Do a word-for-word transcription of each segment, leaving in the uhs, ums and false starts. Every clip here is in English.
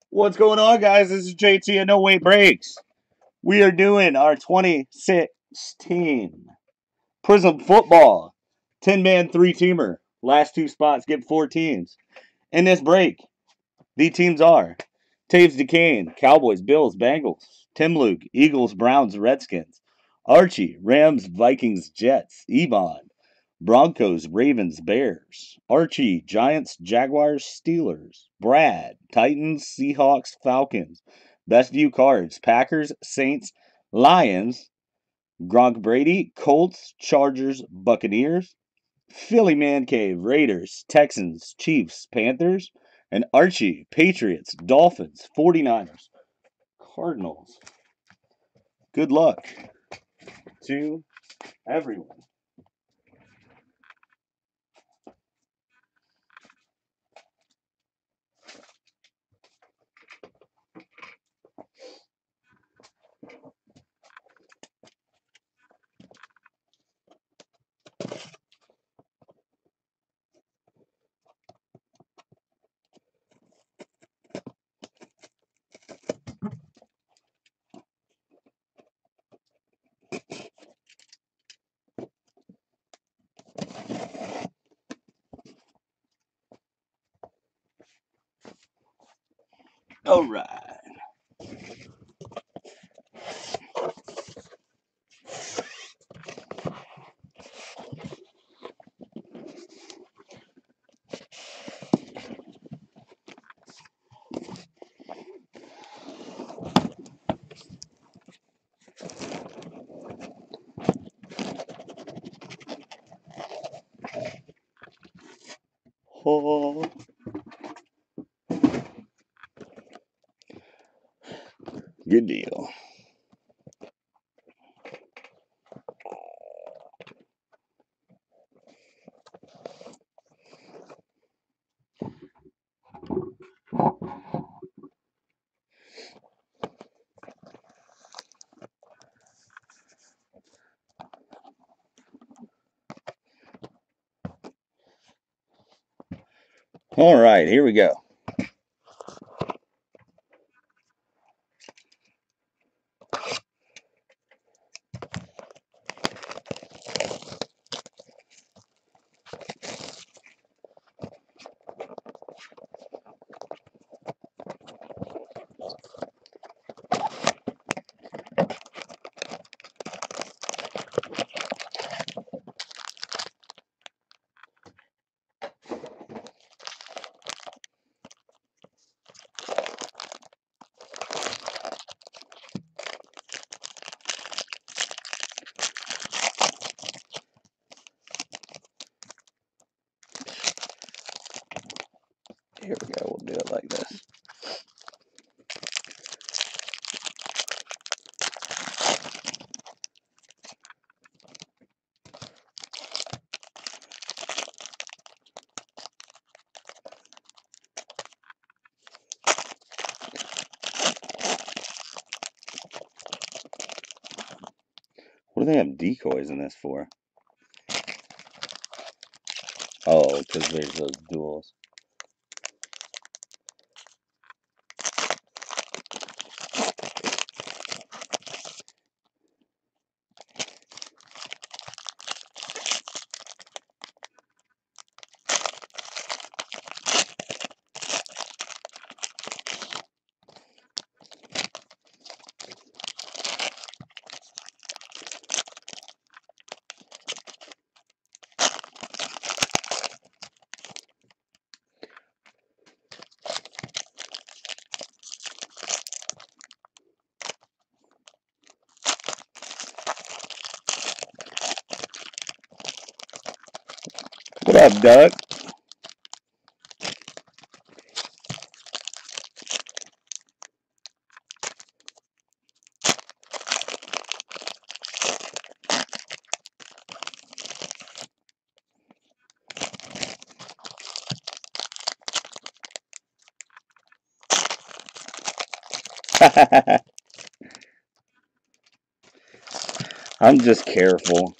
What's going on, guys? This is J T at No Weight Breaks. We are doing our twenty sixteen Prism Football ten-man three-teamer. Last two spots get four teams. In this break, the teams are Taves Duquesne, Cowboys, Bills, Bengals, Tim Luke, Eagles, Browns, Redskins, Archie, Rams, Vikings, Jets, Ebon, Broncos, Ravens, Bears, Archie, Giants, Jaguars, Steelers, Brad, Titans, Seahawks, Falcons, Best View Cards, Packers, Saints, Lions, Gronk Brady, Colts, Chargers, Buccaneers, Philly Man Cave, Raiders, Texans, Chiefs, Panthers, and Archie, Patriots, Dolphins, 49ers, Cardinals. Good luck to everyone. All right. Oh, good deal. All right, here we go. Here we go. We'll do it like this. What do they have decoys in this for? Oh, because there's those duels. What up, Doug? I'm just careful.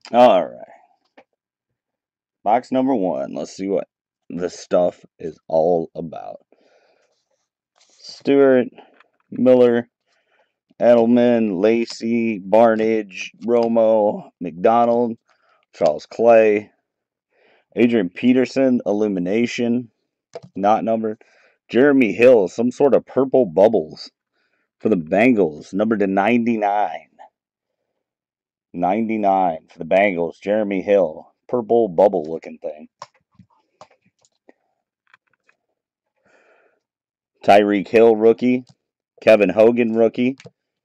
All right. Box number one. Let's see what this stuff is all about. Stewart, Miller, Edelman, Lacey, Barnage, Romo, McDonald, Charles Clay, Adrian Peterson, Illumination, not numbered. Jeremy Hill, some sort of purple bubbles for the Bengals, numbered to ninety-nine. ninety-nine for the Bengals, Jeremy Hill, purple bubble looking thing. Tyreek Hill, rookie. Kevin Hogan, rookie.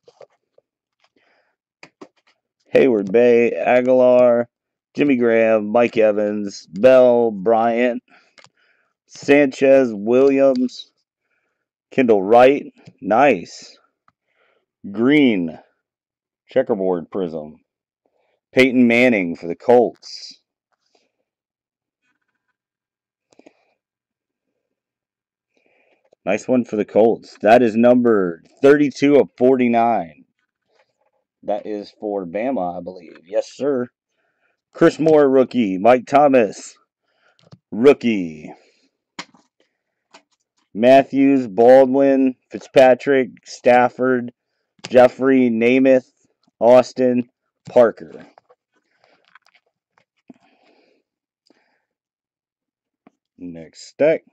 Hayward Bay, Aguilar, Jimmy Graham, Mike Evans, Bell, Bryant, Sanchez, Williams, Kendall Wright, nice. Green, checkerboard prism. Peyton Manning for the Colts. Nice one for the Colts. That is number thirty-two of forty-nine. That is for Bama, I believe. Yes, sir. Chris Moore, rookie. Mike Thomas, rookie. Matthews, Baldwin, Fitzpatrick, Stafford, Jeffrey, Namath, Austin, Parker. Next stack.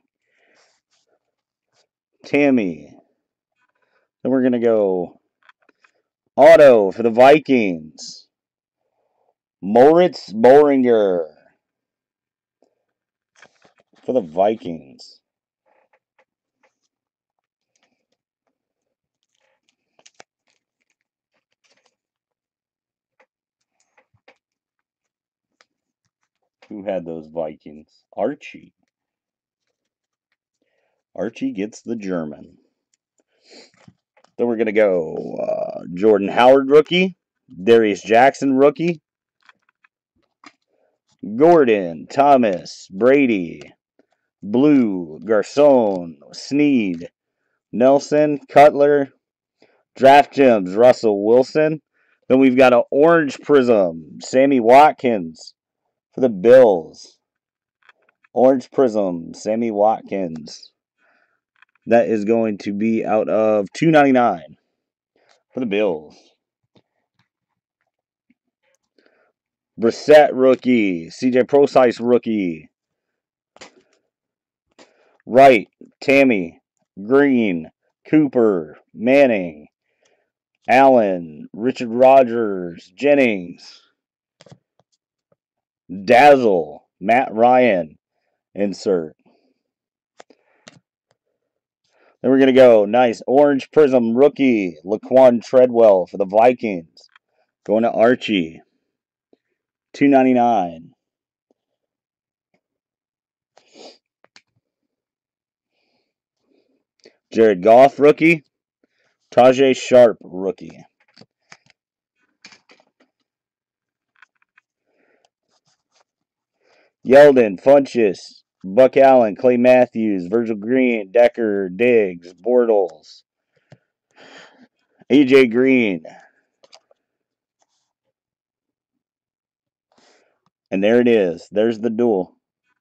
Tammy. Then we're going to go auto for the Vikings. Moritz Boringer for the Vikings. Who had those Vikings? Archie. Archie gets the German. Then we're going to go uh, Jordan Howard, rookie. Darius Jackson, rookie. Gordon, Thomas, Brady, Blue, Garcon, Sneed, Nelson, Cutler, Draft Gems, Russell Wilson. Then we've got an orange prism, Sammy Watkins for the Bills. Orange prism, Sammy Watkins. That is going to be out of two ninety-nine for the Bills. Brissett, rookie. C J Prosise, rookie. Wright, Tammy, Green, Cooper, Manning, Allen, Richard Rodgers, Jennings, Dazzle, Matt Ryan, insert. Then we're going to go, nice, orange prism rookie, Laquan Treadwell for the Vikings. Going to Archie, two ninety-nine. Jared Goff, rookie. Tajay Sharp, rookie. Yeldon, Funchess, Buck Allen, Clay Matthews, Virgil Green, Decker, Diggs, Bortles, A J Green. And there it is. There's the duel.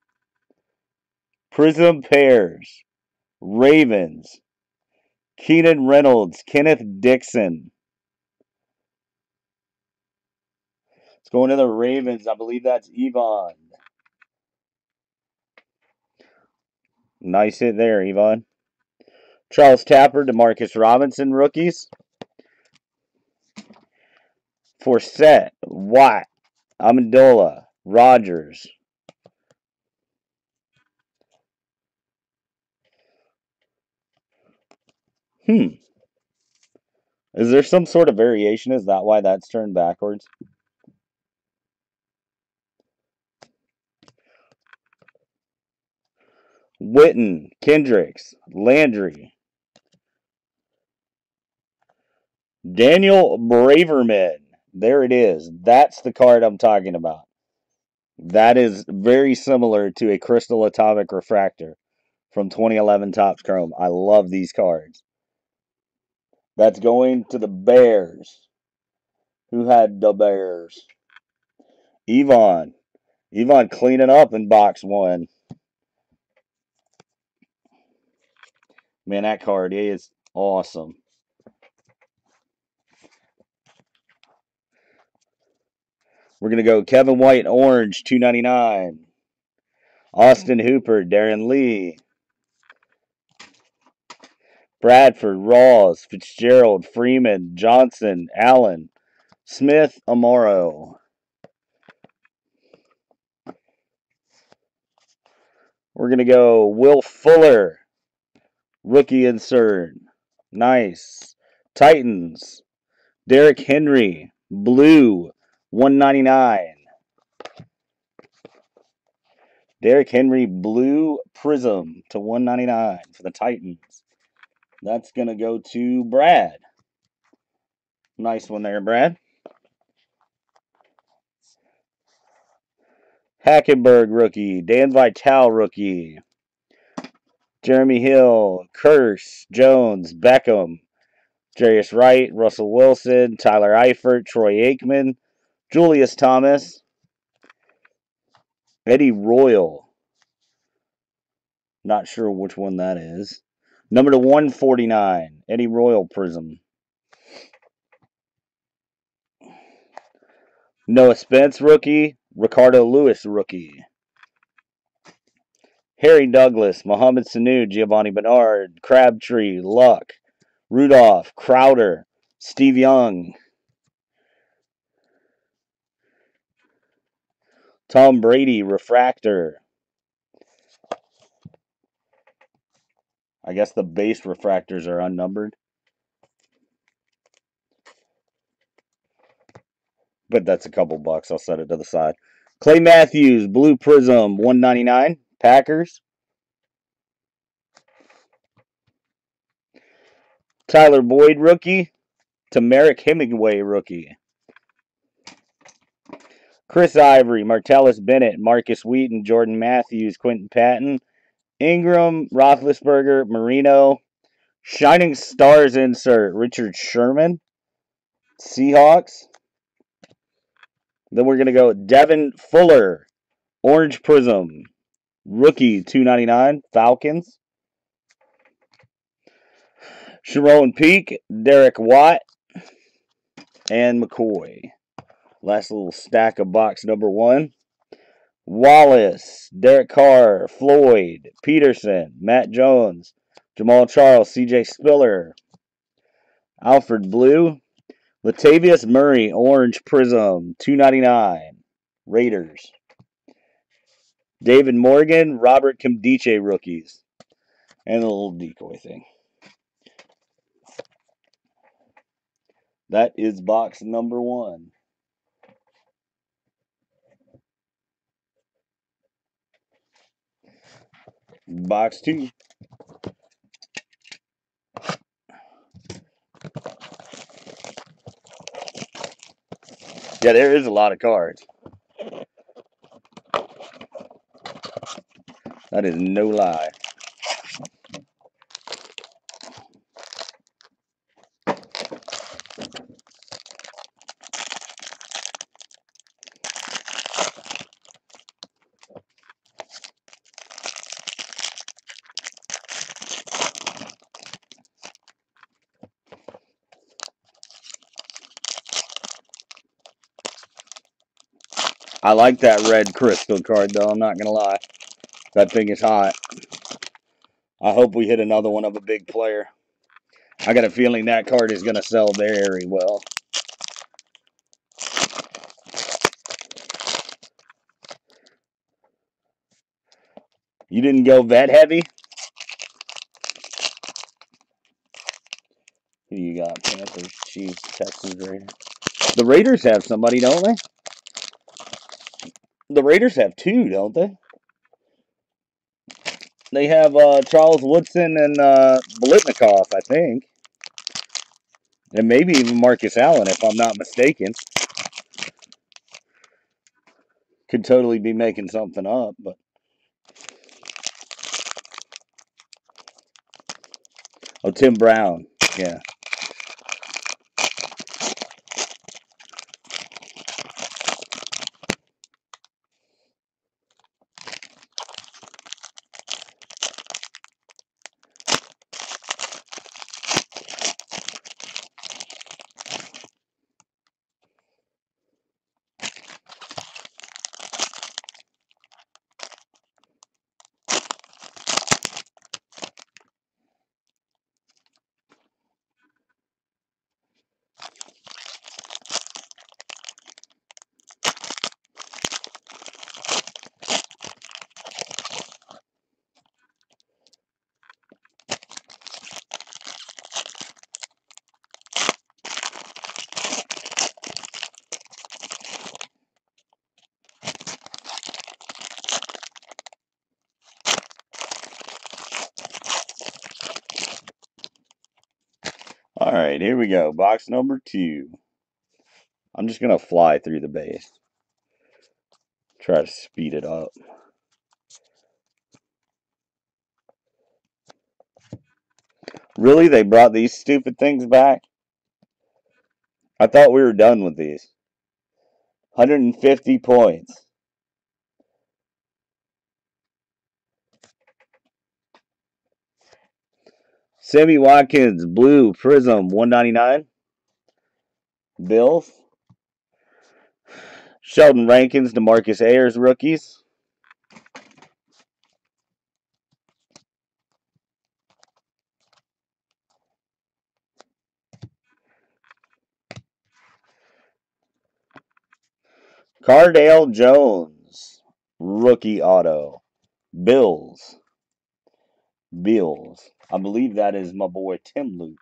Prism pairs. Ravens. Keenan Reynolds, Kenneth Dixon. It's going to the Ravens. I believe that's Yvonne. Nice hit there, Yvonne. Charles Tapper, Demarcus Robinson, rookies. Forsett, Watt, Amendola, Rogers. Hmm. Is there some sort of variation? Is that why that's turned backwards? Witten, Kendricks, Landry. Daniel Braverman. There it is. That's the card I'm talking about. That is very similar to a Crystal Atomic Refractor from twenty eleven Topps Chrome. I love these cards. That's going to the Bears. Who had the Bears? Yvonne. Yvonne cleaning up in box one. Man, that card is awesome. We're going to go Kevin White, orange, two ninety-nine. Austin Hooper, Darren Lee. Bradford, Rawls, Fitzgerald, Freeman, Johnson, Allen, Smith, Amaro. We're going to go Will Fuller, rookie insert. Nice. Titans, Derrick Henry, blue, one ninety-nine. Derrick Henry, blue prism to one ninety-nine for the Titans. That's going to go to Brad. Nice one there, Brad. Hackenberg, rookie. Dan Vitale, rookie. Jeremy Hill, Curse, Jones, Beckham, Jarius Wright, Russell Wilson, Tyler Eifert, Troy Aikman, Julius Thomas, Eddie Royal. Not sure which one that is. Number to one forty-nine, Eddie Royal Prism. Noah Spence, rookie. Ricardo Lewis, rookie. Harry Douglas, Mohamed Sanu, Giovanni Bernard, Crabtree, Luck, Rudolph, Crowder, Steve Young, Tom Brady, Refractor. I guess the base refractors are unnumbered. But that's a couple bucks. I'll set it to the side. Clay Matthews, Blue Prism, one ninety-nine. Packers. Tyler Boyd, rookie. Tamarick Hemingway, rookie. Chris Ivory, Martellus Bennett, Marcus Wheaton, Jordan Matthews, Quentin Patton, Ingram, Roethlisberger, Marino. Shining Stars insert, Richard Sherman. Seahawks. Then we're going to go Devin Fuller, Orange Prism, rookie, two ninety-nine, Falcons. Sharon Peak, Derek Watt, and McCoy. Last little stack of box number one. Wallace, Derek Carr, Floyd, Peterson, Matt Jones, Jamal Charles, C J Spiller, Alfred Blue, Latavius Murray, Orange Prism, two ninety-nine, Raiders. David Morgan, Robert Kimdiche rookies. And a little decoy thing. That is box number one. Box two. Yeah, there is a lot of cards. That is no lie. I like that red crystal card, though. I'm not going to lie. That thing is hot. I hope we hit another one of a big player. I got a feeling that card is going to sell very well. You didn't go vet heavy? Who you got? Panthers, Chiefs, Texans, Raiders. The Raiders have somebody, don't they? The Raiders have two, don't they? They have uh, Charles Woodson and uh, Blitnikoff, I think. And maybe even Marcus Allen, if I'm not mistaken. Could totally be making something up, but... Oh, Tim Brown. Yeah. All right, here we go. Box number two. I'm just going to fly through the base. Try to speed it up. Really? They brought these stupid things back? I thought we were done with these. one hundred fifty points. Sammy Watkins, blue, Prism, one ninety-nine. Bills. Sheldon Rankins, DeMarcus Ayers, rookies. Cardale Jones, rookie auto. Bills. Bills. I believe that is my boy Tim Luke.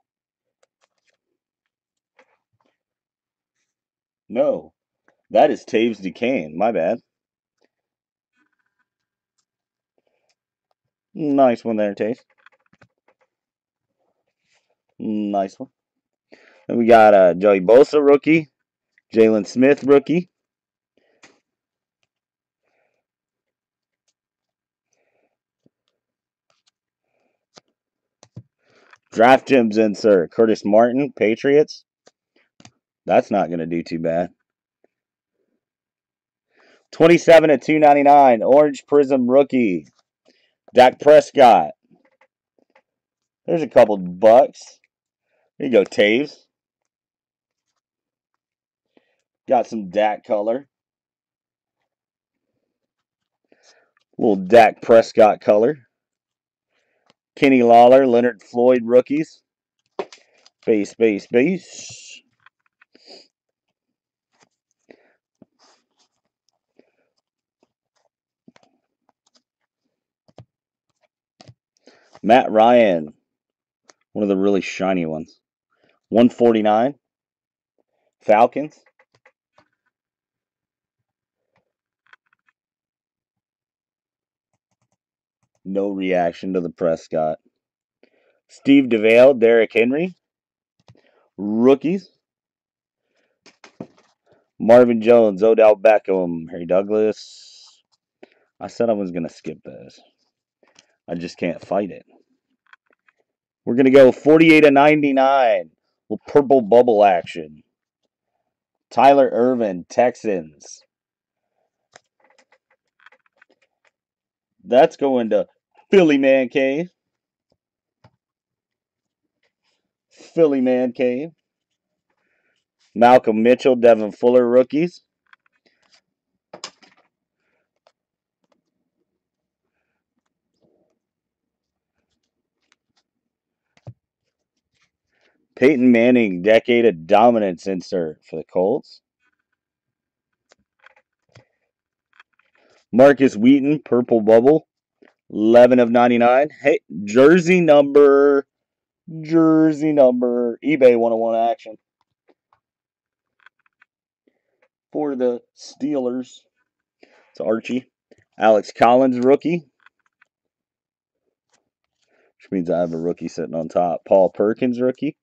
No, that is Taves Duquesne. My bad. Nice one there, Taves. Nice one. Then we got uh, Joey Bosa, rookie. Jalen Smith, rookie. Draft Gems insert. Curtis Martin, Patriots. That's not going to do too bad. twenty-seven at two ninety-nine. Orange Prism rookie. Dak Prescott. There's a couple bucks. There you go, Taves. Got some Dak color. Little Dak Prescott color. Kenny Lawler, Leonard Floyd rookies. Base, base, base. Matt Ryan. One of the really shiny ones. one forty-nine. Falcons. No reaction to the Prescott. Steve DeVale, Derrick Henry. Rookies. Marvin Jones, Odell Beckham, Harry Douglas. I said I was going to skip this. I just can't fight it. We're going to go forty-eight of ninety-nine. With purple bubble action. Tyler Ervin, Texans. That's going to Philly Man Cave. Philly Man Cave. Malcolm Mitchell, Devin Fuller, rookies. Peyton Manning, Decade of Dominance insert for the Colts. Marcus Wheaton, Purple Bubble, eleven of ninety-nine. Hey, jersey number, jersey number, eBay one oh one action. For the Steelers. It's Archie. Alex Collins, rookie. Which means I have a rookie sitting on top. Paul Perkins, rookie.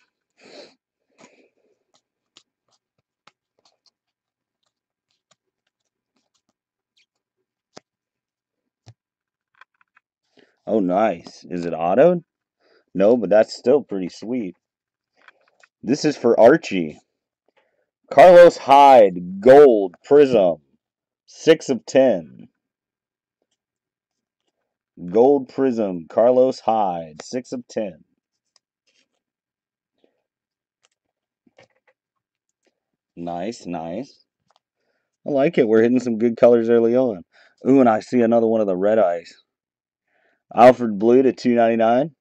Oh, nice. Is it autoed? No, but that's still pretty sweet. This is for Archie. Carlos Hyde, Gold, Prism. six of ten. Gold Prism, Carlos Hyde, six of ten. Nice, nice. I like it. We're hitting some good colors early on. Ooh, and I see another one of the red eyes. Alfred Blue to two ninety-nine.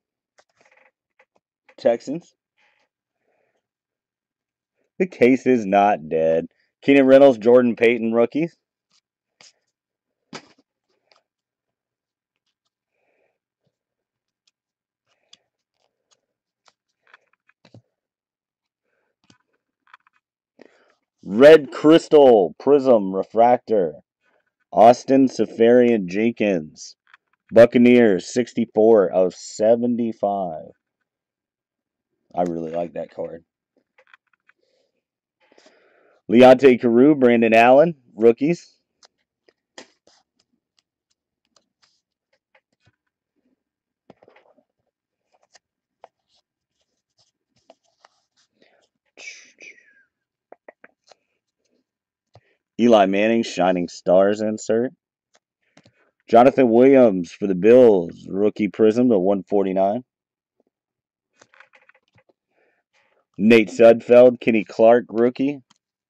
Texans. The case is not dead. Keenan Reynolds, Jordan Payton, rookies. Red Crystal, Prism, Refractor. Austin Safarian Jenkins. Buccaneers, sixty-four of seventy-five. I really like that card. Leonte Carew, Brandon Allen, rookies. Eli Manning, Shining Stars insert. Jonathan Williams for the Bills, rookie prism to one forty-nine. Nate Sudfeld, Kenny Clark, rookie.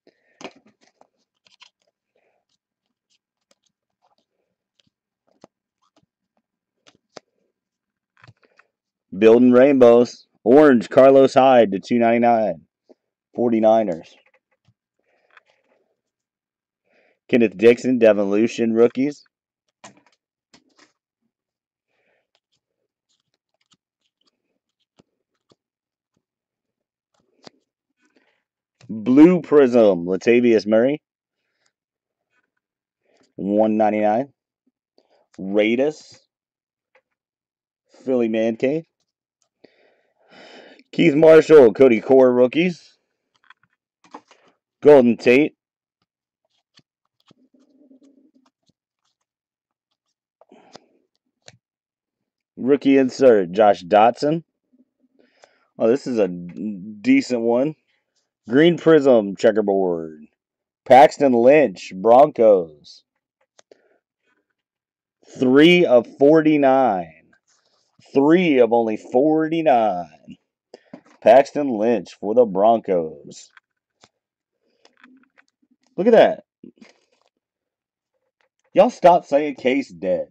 Building Rainbows. Orange, Carlos Hyde to two ninety-nine. forty-niners. Kenneth Dixon, Devolution, rookies. Blue Prism, Latavius Murray. one ninety-nine. Raidus, Philly Man Cave. Keith Marshall, Cody Core, rookies. Golden Tate. Rookie insert, Josh Dotson. Oh, this is a decent one. Green Prism, checkerboard. Paxton Lynch, Broncos. Three of forty-nine. Three of only forty-nine. Paxton Lynch for the Broncos. Look at that. Y'all stop saying Case dead.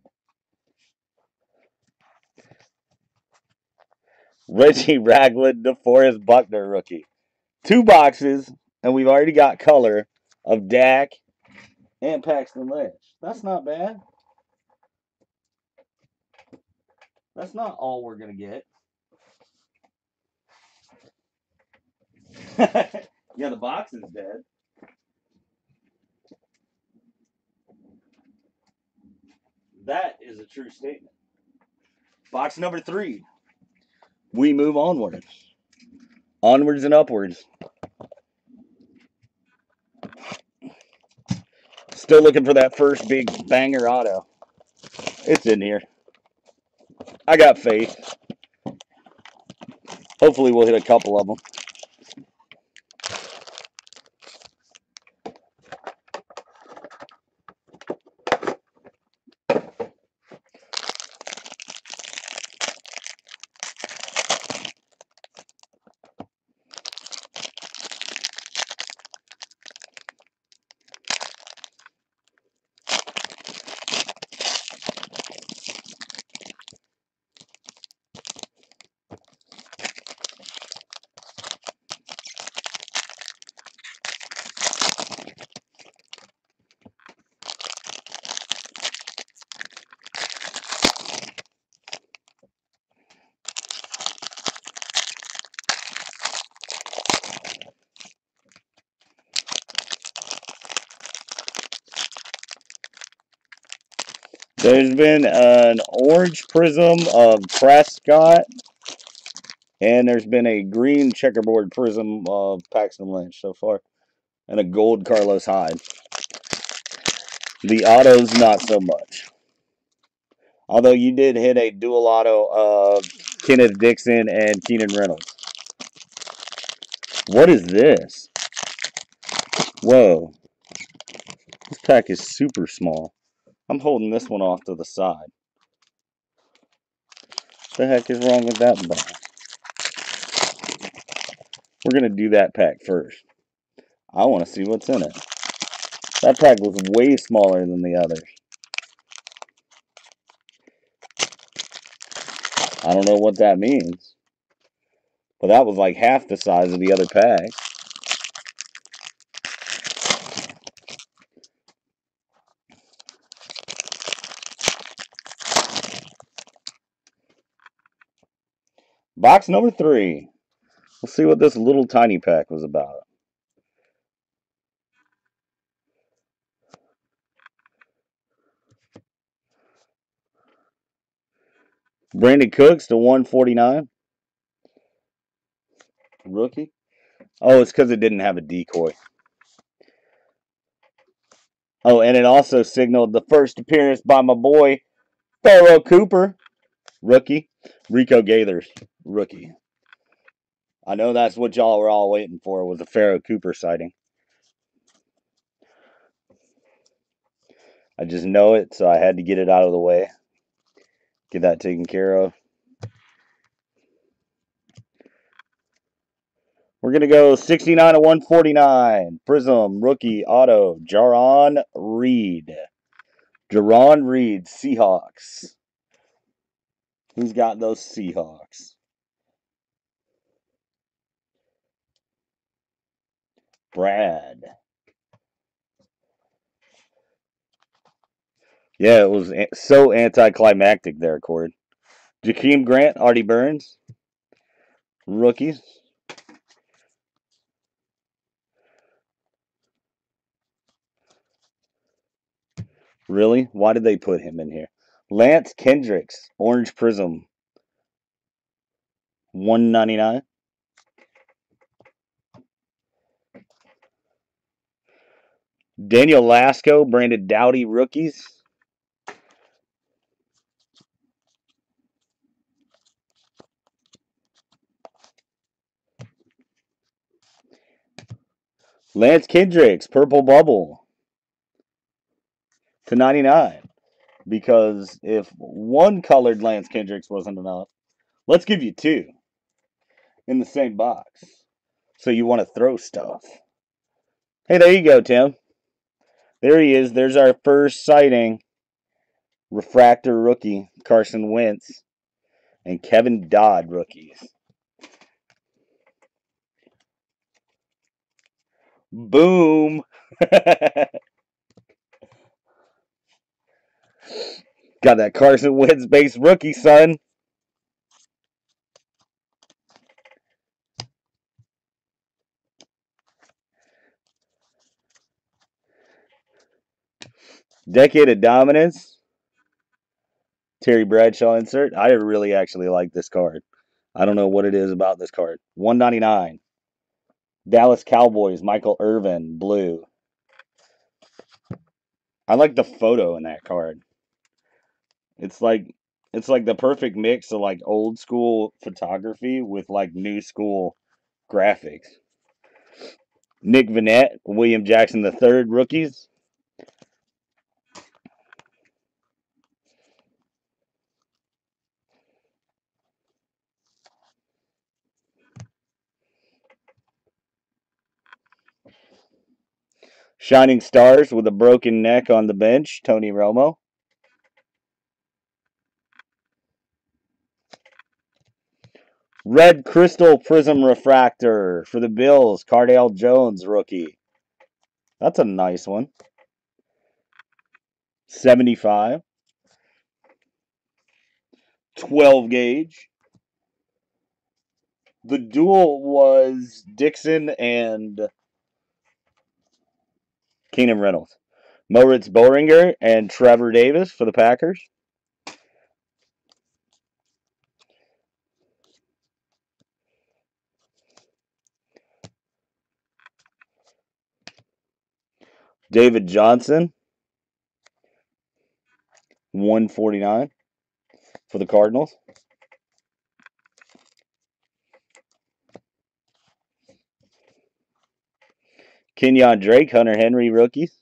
Reggie Ragland, DeForest Buckner rookie. Two boxes, and we've already got color of Dak and Paxton Lynch. That's not bad. That's not all we're going to get. Yeah, the box is dead. That is a true statement. Box number three. We move onwards. Onwards and upwards. Still looking for that first big banger auto. It's in here. I got faith. Hopefully we'll hit a couple of them. There's been an orange prism of Prescott, and there's been a green checkerboard prism of Paxton Lynch so far, and a gold Carlos Hyde. The autos, not so much. Although you did hit a dual auto of Kenneth Dixon and Keenan Reynolds. What is this? Whoa. This pack is super small. I'm holding this one off to the side. What the heck is wrong with that box? We're going to do that pack first. I want to see what's in it. That pack was way smaller than the others. I don't know what that means. But that was like half the size of the other pack. Box number three. Let's see what this little tiny pack was about. Brandon Cooks to one forty-nine. rookie. Oh, it's because it didn't have a decoy. Oh, and it also signaled the first appearance by my boy, Pharoh Cooper, rookie. Rico Gaithers, rookie. I know that's what y'all were all waiting for, was a Pharoh Cooper sighting. I just know it, so I had to get it out of the way. Get that taken care of. We're going to go sixty-nine to one forty-nine. Prism, rookie, auto, Jarran Reed. Jarran Reed, Seahawks. Who's got those Seahawks? Brad. Yeah, it was so anticlimactic there, Cord. Jakeem Grant, Artie Burns. Rookies. Really? Why did they put him in here? Lance Kendricks, Orange Prism. one ninety-nine. Daniel Lasco, Brandon Doughty, rookies. Lance Kendricks, Purple Bubble. To ninety-nine. Because if one colored Lance Kendricks wasn't enough, let's give you two in the same box. So you want to throw stuff. Hey, there you go, Tim. There he is. There's our first sighting. Refractor rookie, Carson Wentz. And Kevin Dodd rookies. Boom. Got that Carson Wentz base rookie, son. Decade of Dominance. Terry Bradshaw insert. I really actually like this card. I don't know what it is about this card. one ninety-nine. Dallas Cowboys, Michael Irvin, blue. I like the photo in that card. It's like it's like the perfect mix of like old school photography with like new school graphics. Nick Vannett, William Jackson the third, rookies. Shining Stars with a broken neck on the bench, Tony Romo. Red Crystal Prism Refractor for the Bills, Cardale Jones, rookie. That's a nice one. seventy-five. twelve gauge. The duel was Dixon and Keenan Reynolds. Moritz Boringer and Trevor Davis for the Packers. David Johnson, one forty-nine for the Cardinals. Kenyon Drake, Hunter Henry rookies.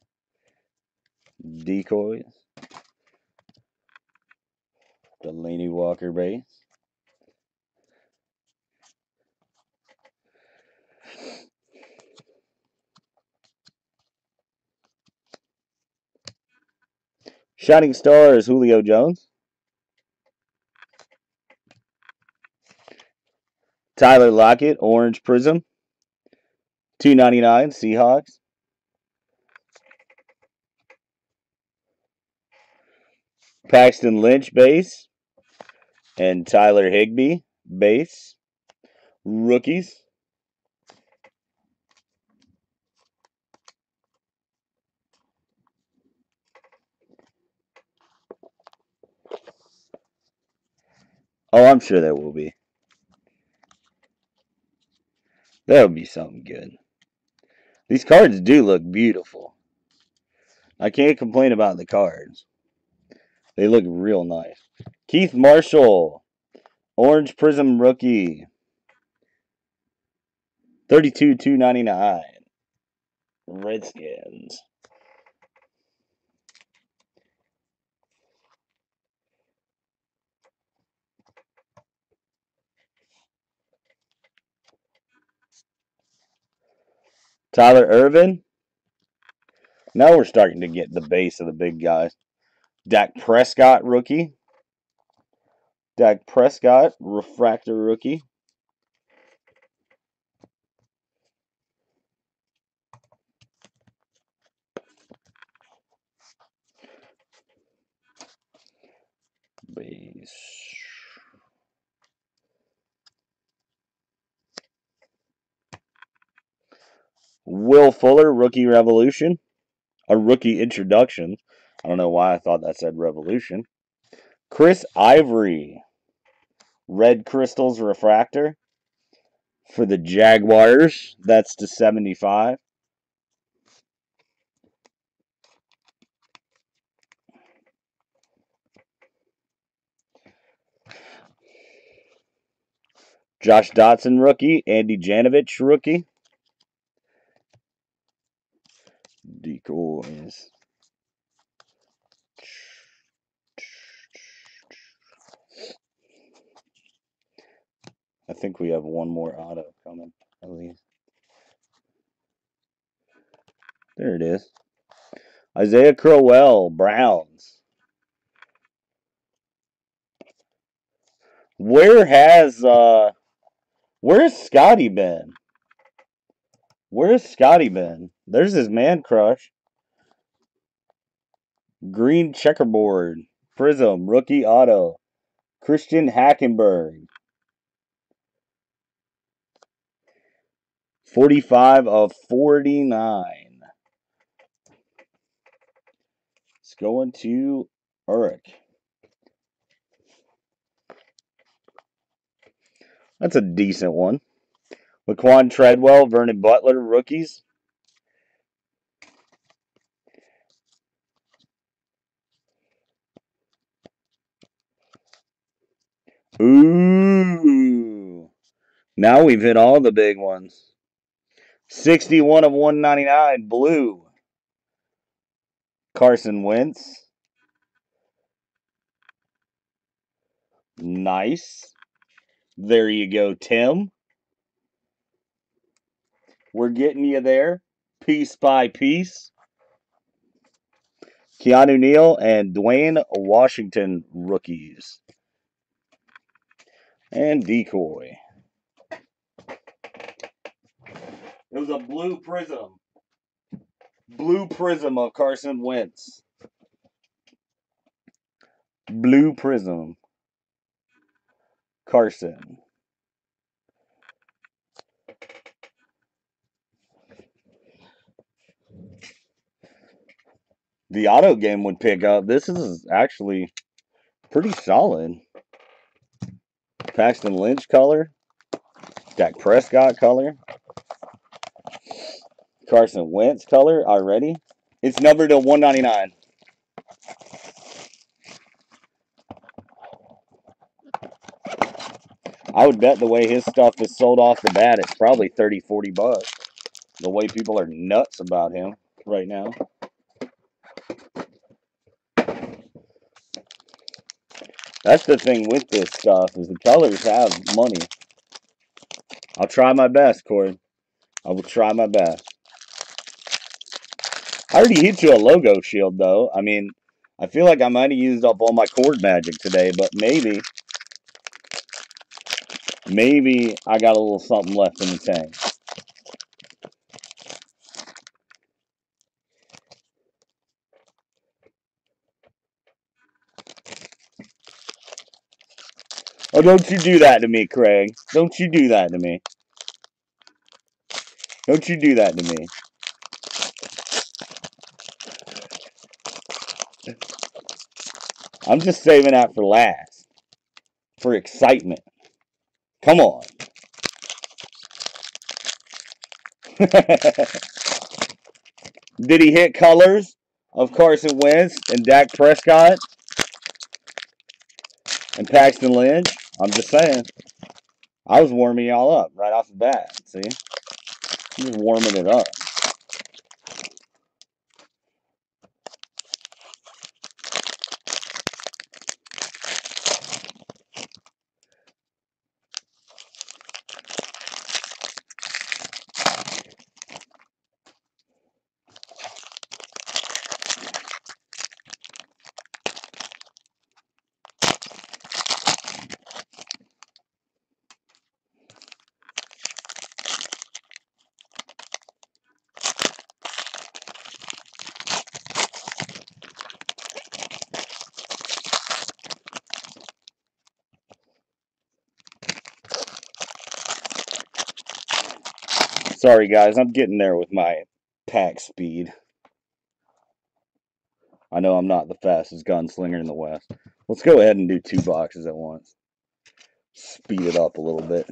Decoys. Delaney Walker base. Shining Stars, Julio Jones. Tyler Lockett, Orange Prism. two ninety-nine, Seahawks. Paxton Lynch base. And Tyler Higbee base. Rookies. Oh, I'm sure there will be. That would be something good. These cards do look beautiful. I can't complain about the cards. They look real nice. Keith Marshall, Orange Prism rookie. thirty-two two ninety-nine. Redskins. Tyler Ervin. Now we're starting to get the base of the big guys. Dak Prescott rookie. Dak Prescott refractor rookie. Base. Will Fuller rookie revolution. A rookie introduction. I don't know why I thought that said revolution. Chris Ivory. Red Crystals refractor. For the Jaguars. That's to seventy-five. Josh Dotson rookie. Andy Janovich rookie. Decoys. I think we have one more auto coming, at least. There it is. Isaiah Crowell, Browns. Where has, uh, where's Scotty been? Where's Scotty been? There's his man crush. Green checkerboard. Prism, rookie auto. Christian Hackenberg. forty-five of forty-nine. It's going to Urich. That's a decent one. Laquan Treadwell, Vernon Butler, rookies. Ooh. Now we've hit all the big ones. sixty-one of one ninety-nine, blue. Carson Wentz. Nice. There you go, Tim. We're getting you there, piece by piece. Keanu Neal and Dwayne Washington rookies. And decoy. It was a blue prism. Blue prism of Carson Wentz. Blue prism. Carson. The auto game would pick up. This is actually pretty solid. Paxton Lynch color. Dak Prescott color. Carson Wentz color already. It's numbered to one ninety-nine. I would bet the way his stuff is sold off the bat, it's probably thirty, forty bucks. The way people are nuts about him right now. That's the thing with this stuff, is the colors have money. I'll try my best, Cord. I will try my best. I already hit you a logo shield, though. I mean, I feel like I might have used up all my cord magic today, but maybe, maybe I got a little something left in the tank. Oh, don't you do that to me, Craig. Don't you do that to me. Don't you do that to me. I'm just saving that for last. For excitement. Come on. Did he hit colors of Carson Wentz and Dak Prescott and Paxton Lynch? I'm just saying. I was warming y'all up right off the bat. See? I'm just warming it up. Sorry, guys. I'm getting there with my pack speed. I know I'm not the fastest gunslinger in the West. Let's go ahead and do two boxes at once. Speed it up a little bit.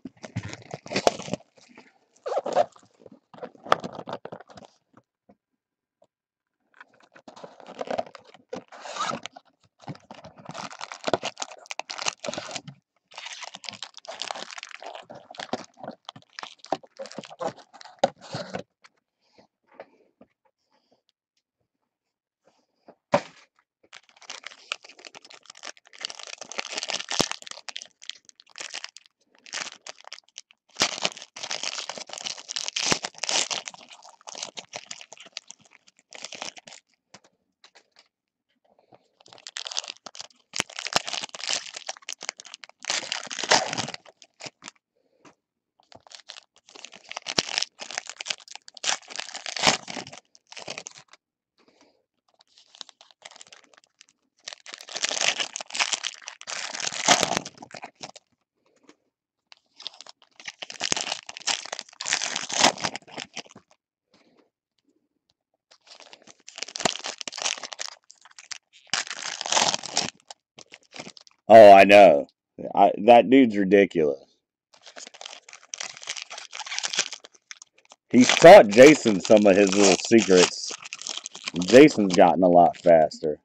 Oh, I know. I, that dude's ridiculous. He's taught Jason some of his little secrets. Jason's gotten a lot faster.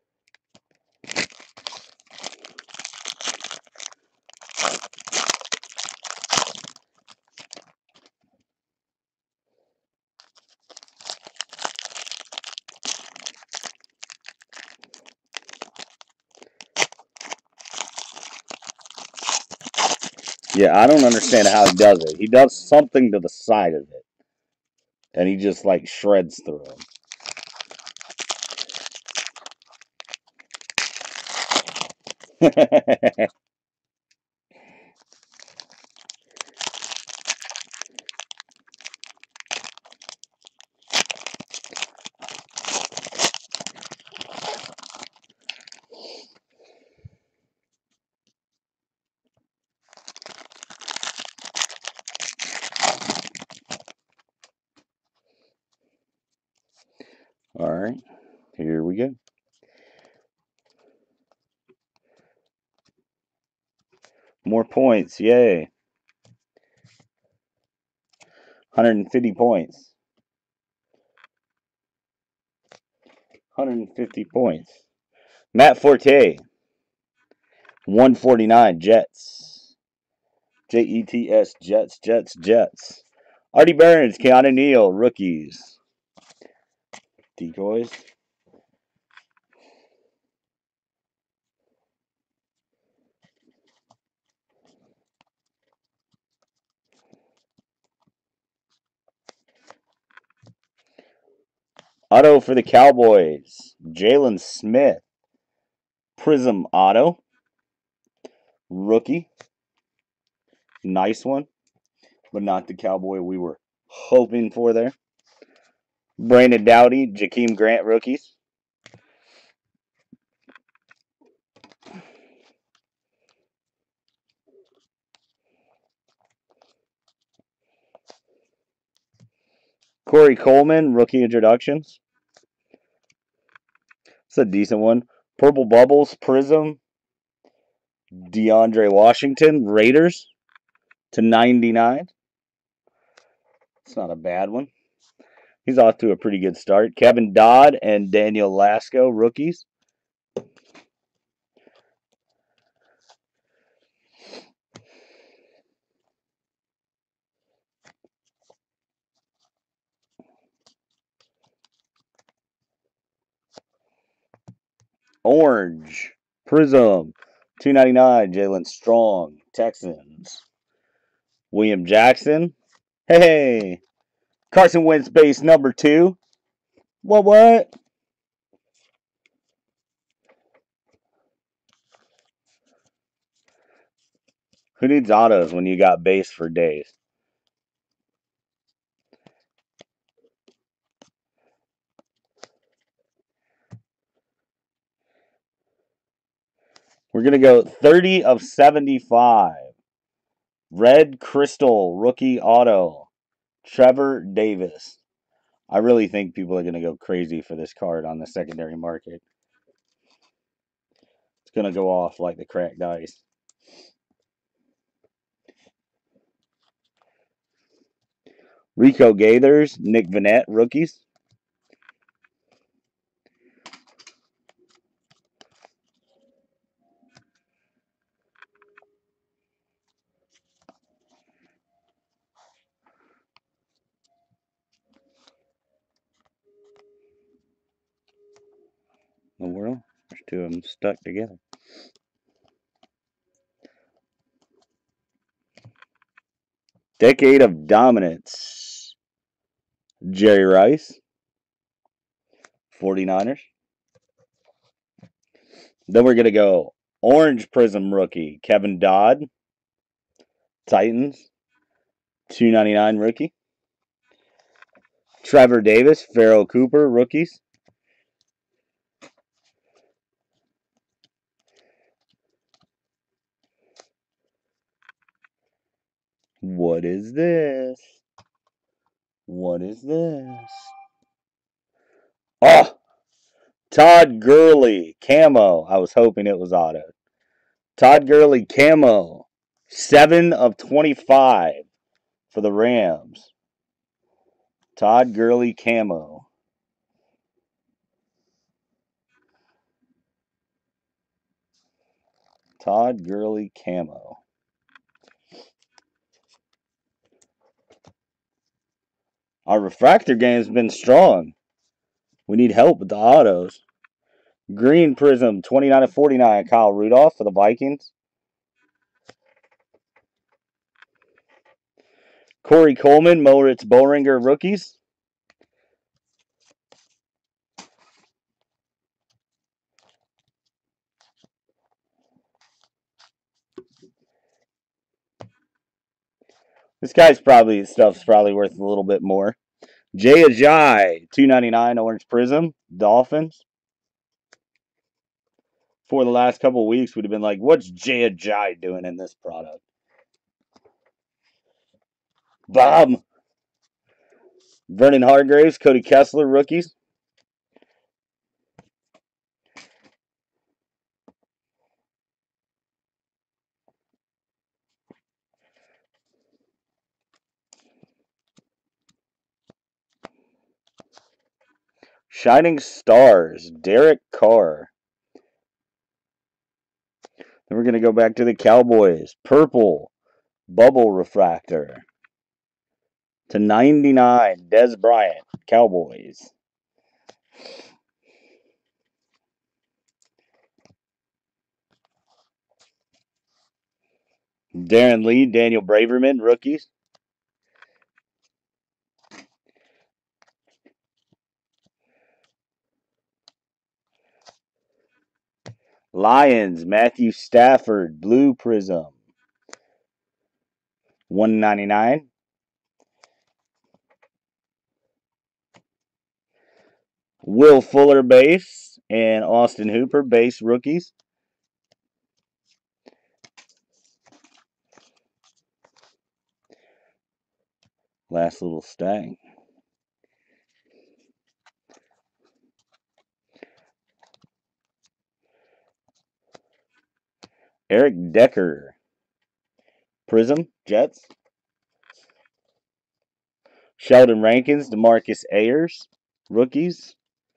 Yeah, I don't understand how he does it. He does something to the side of it. And he just, like, shreds through them. All right, here we go. More points, yay. one hundred fifty points. one hundred fifty points. Matt Forte. one forty-nine, Jets. J E T S, Jets, Jets, Jets. Artie Burns, Keanu Neal, rookies. Decoys. Auto for the Cowboys. Jalen Smith. Prism auto. Rookie. Nice one. But not the Cowboy we were hoping for there. Brandon Doughty. Jakeem Grant rookies. Corey Coleman. Rookie introductions. It's a decent one. Purple Bubbles. Prism. DeAndre Washington. Raiders. To ninety-nine. It's not a bad one. He's off to a pretty good start. Kevin Dodd and Daniel Lasco, rookies. Orange, Prism, two ninety-nine, Jalen Strong, Texans. William Jackson. Hey, Carson Wentz base number two. What, what? Who needs autos when you got base for days? We're going to go thirty of seventy-five. Red Crystal rookie auto. Trevor Davis. I really think people are going to go crazy for this card on the secondary market. It's going to go off like the cracked ice. Rico Gaithers, Nick Vannett, rookies. The world? There's two of them stuck together. Decade of Dominance. Jerry Rice, forty-niners. Then we're going to go Orange Prism rookie, Kevin Dodd, Titans, two ninety-nine rookie. Trevor Davis, Pharoh Cooper, rookies. What is this? What is this? Oh! Todd Gurley, camo. I was hoping it was auto. Todd Gurley, camo. seven of twenty-five for the Rams. Todd Gurley, camo. Todd Gurley, camo. Our refractor game's been strong. We need help with the autos. Green Prism, twenty-nine of forty-nine, Kyle Rudolph for the Vikings. Corey Coleman, Moritz Boehringer, rookies. This guy's probably, stuff's probably worth a little bit more. Jay Ajayi, two ninety-nine, Orange Prism, Dolphins. For the last couple of weeks, we'd have been like, what's Jay Ajayi doing in this product? Bob. Vernon Hargreaves, Cody Kessler, rookies. Shining Stars, Derek Carr. Then we're going to go back to the Cowboys. Purple, Bubble Refractor. To ninety-nine, Dez Bryant, Cowboys. Darren Lee, Daniel Braverman, rookies. Lions, Matthew Stafford, Blue Prism. one ninety-nine. Will Fuller base and Austin Hooper base rookies. Last little stack. Eric Decker. Prism, Jets. Sheldon Rankins, DeMarcus Ayers, rookies.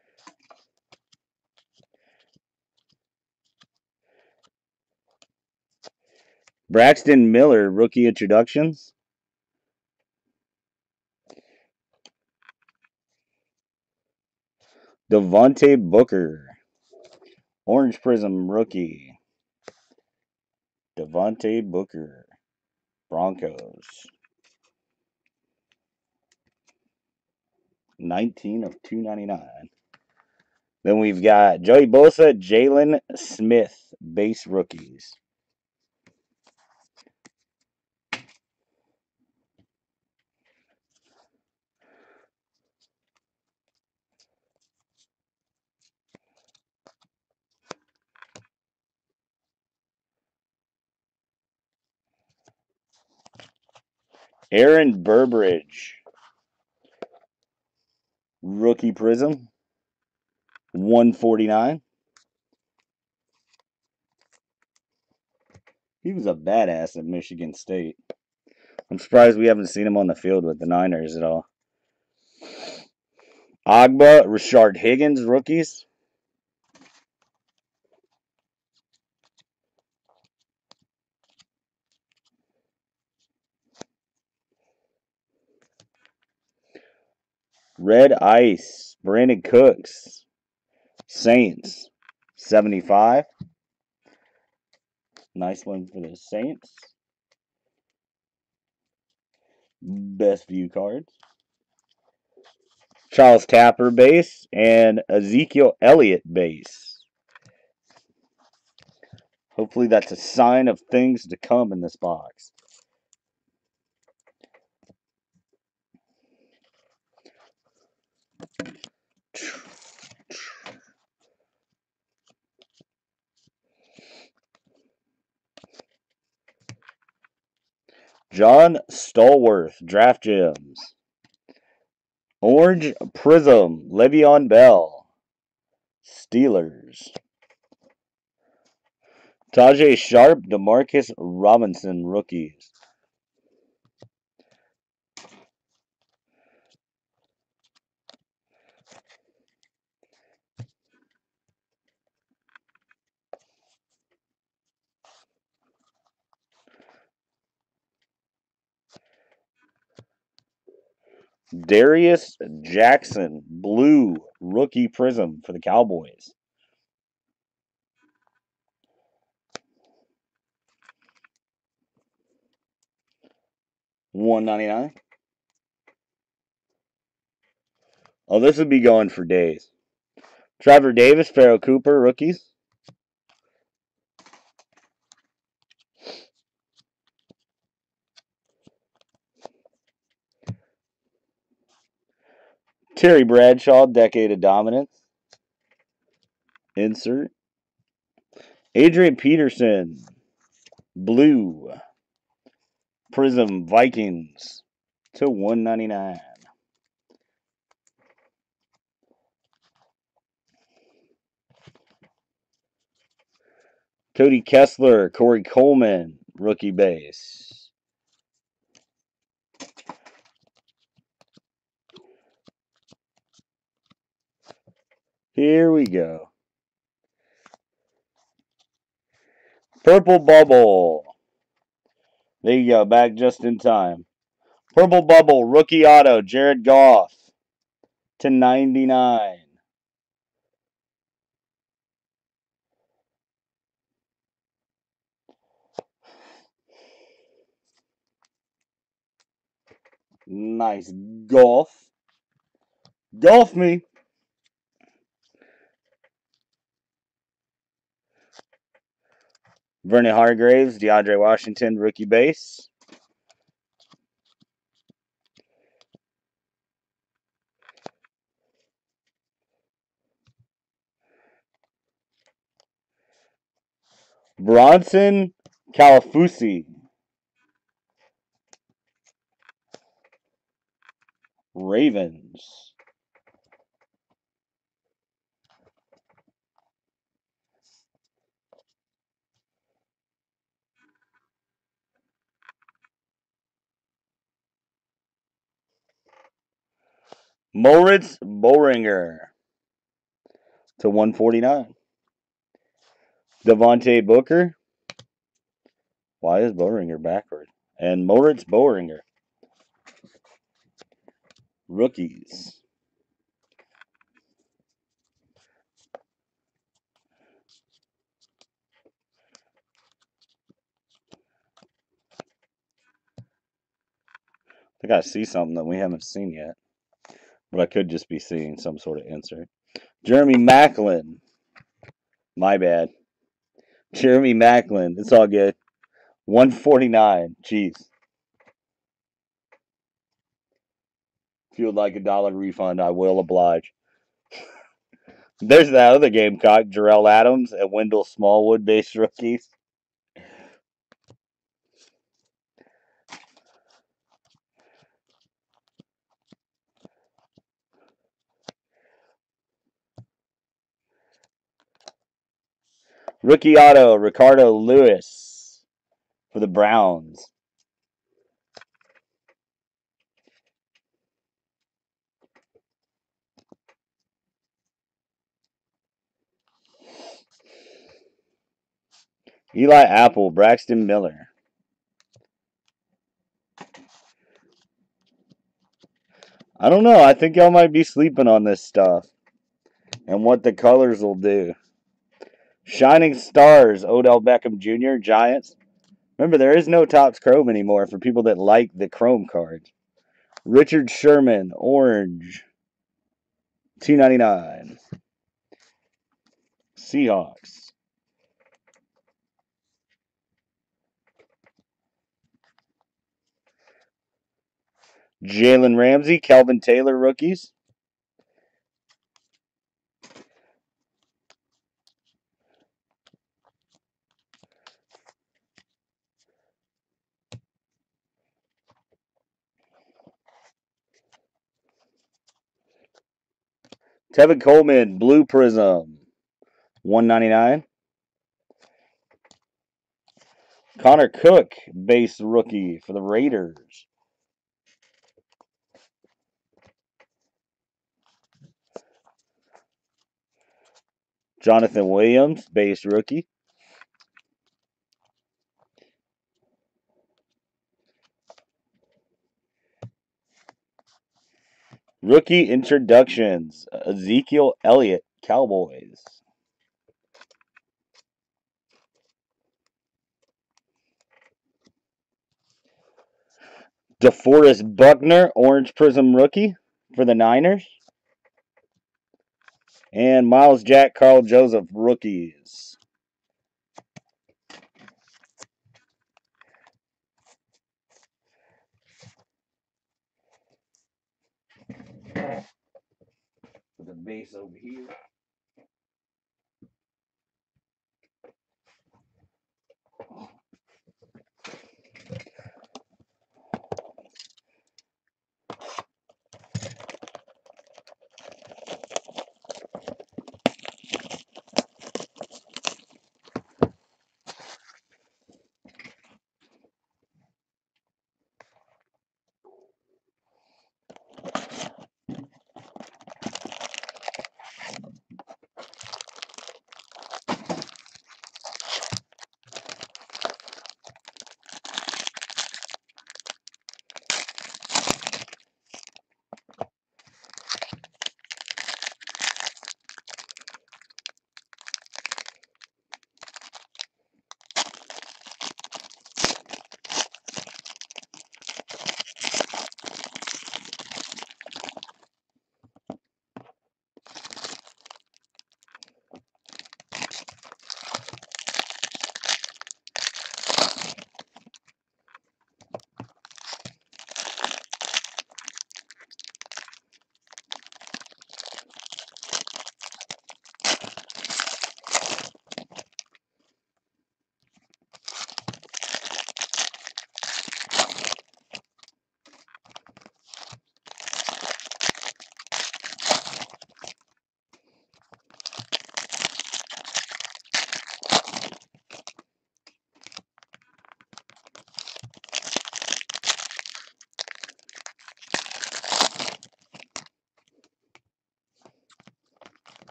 Braxton Miller, rookie introductions. Devontae Booker, Orange Prism rookie. Devontae Booker, Broncos. nineteen of two ninety-nine. Then we've got Joey Bosa, Jalen Smith, base rookies. Aaron Burbridge, rookie prism, one forty-nine. He was a badass at Michigan State. I'm surprised we haven't seen him on the field with the Niners at all. Agba, Rashard Higgins, rookies. Red Ice, Brandon Cooks, Saints, seventy-five. Nice one for the Saints. Best view cards. Charles Tapper base and Ezekiel Elliott base. Hopefully that's a sign of things to come in this box. John Stallworth, Draft Gems. Orange Prism, Le'Veon Bell, Steelers. Tajay Sharp, DeMarcus Robinson, rookies. Darius Jackson, blue, rookie prism for the Cowboys. one ninety-nine. Oh, this would be going for days. Trevor Davis, Pharaoh Cooper, rookies. Terry Bradshaw, Decade of Dominance. Insert. Adrian Peterson, blue, Prism Vikings to one ninety-nine. Cody Kessler, Corey Coleman, rookie base. Here we go. Purple Bubble. There you go, back just in time. Purple Bubble, rookie auto, Jared Goff to ninety-nine. Nice golf. Golf me. Vernon Hargraves, DeAndre Washington, rookie base. Bronson Calafusi. Ravens. Moritz Boringer to one forty-nine. Devontae Booker. Why is Boringer backward? And Moritz Boringer. Rookies. I gotta see something that we haven't seen yet. But I could just be seeing some sort of insert. Jeremy Maclin. My bad. Jeremy Maclin. It's all good. one forty-nine. Jeez. If you would like a dollar refund, I will oblige. There's that other Gamecock, Jarrell Adams and Wendell Smallwood based rookies. Rookie auto, Ricardo Lewis for the Browns. Eli Apple, Braxton Miller. I don't know. I think y'all might be sleeping on this stuff and what the colors will do. Shining Stars, Odell Beckham Junior, Giants. Remember, there is no Topps Chrome anymore for people that like the Chrome cards. Richard Sherman, Orange, two ninety-nine. Seahawks. Jalen Ramsey, Kelvin Taylor rookies. Tevin Coleman, Blue Prism, one ninety-nine. Connor Cook, base rookie for the Raiders. Jonathan Williams, base rookie. Rookie introductions, Ezekiel Elliott, Cowboys. DeForest Buckner, Orange Prism rookie for the Niners. And Miles Jack, Carl Joseph rookies. The base over here.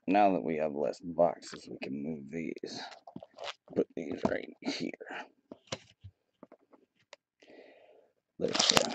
Now that we have less boxes, we can move these. Put these right here. There we go.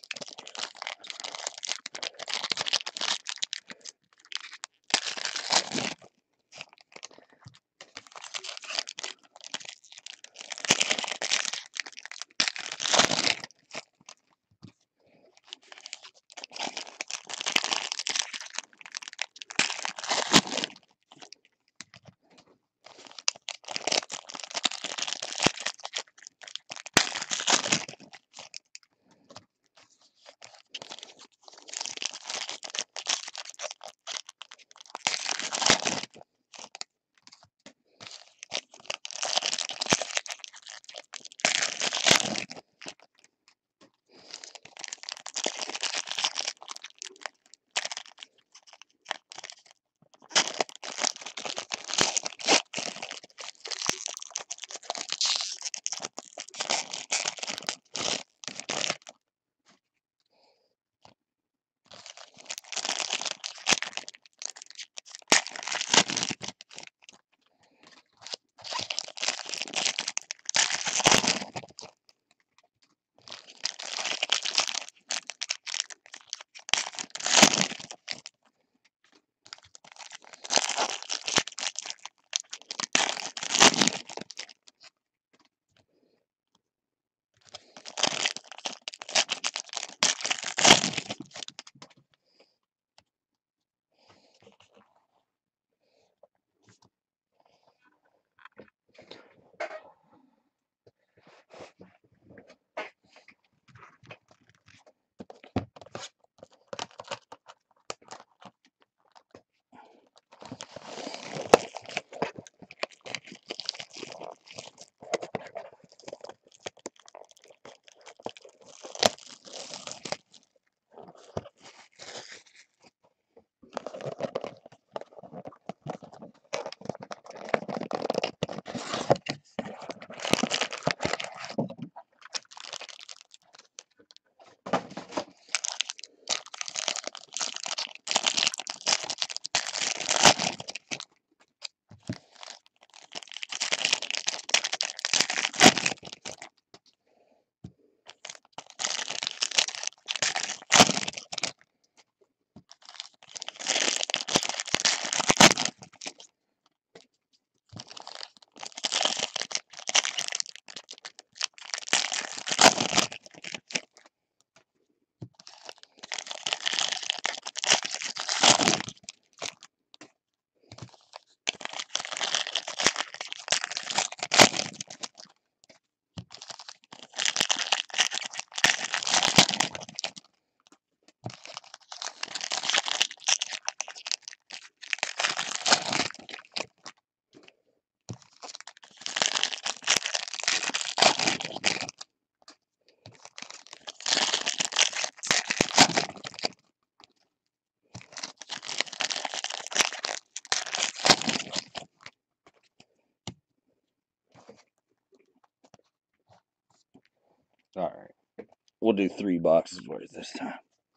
All right. We'll do three boxes worth this time.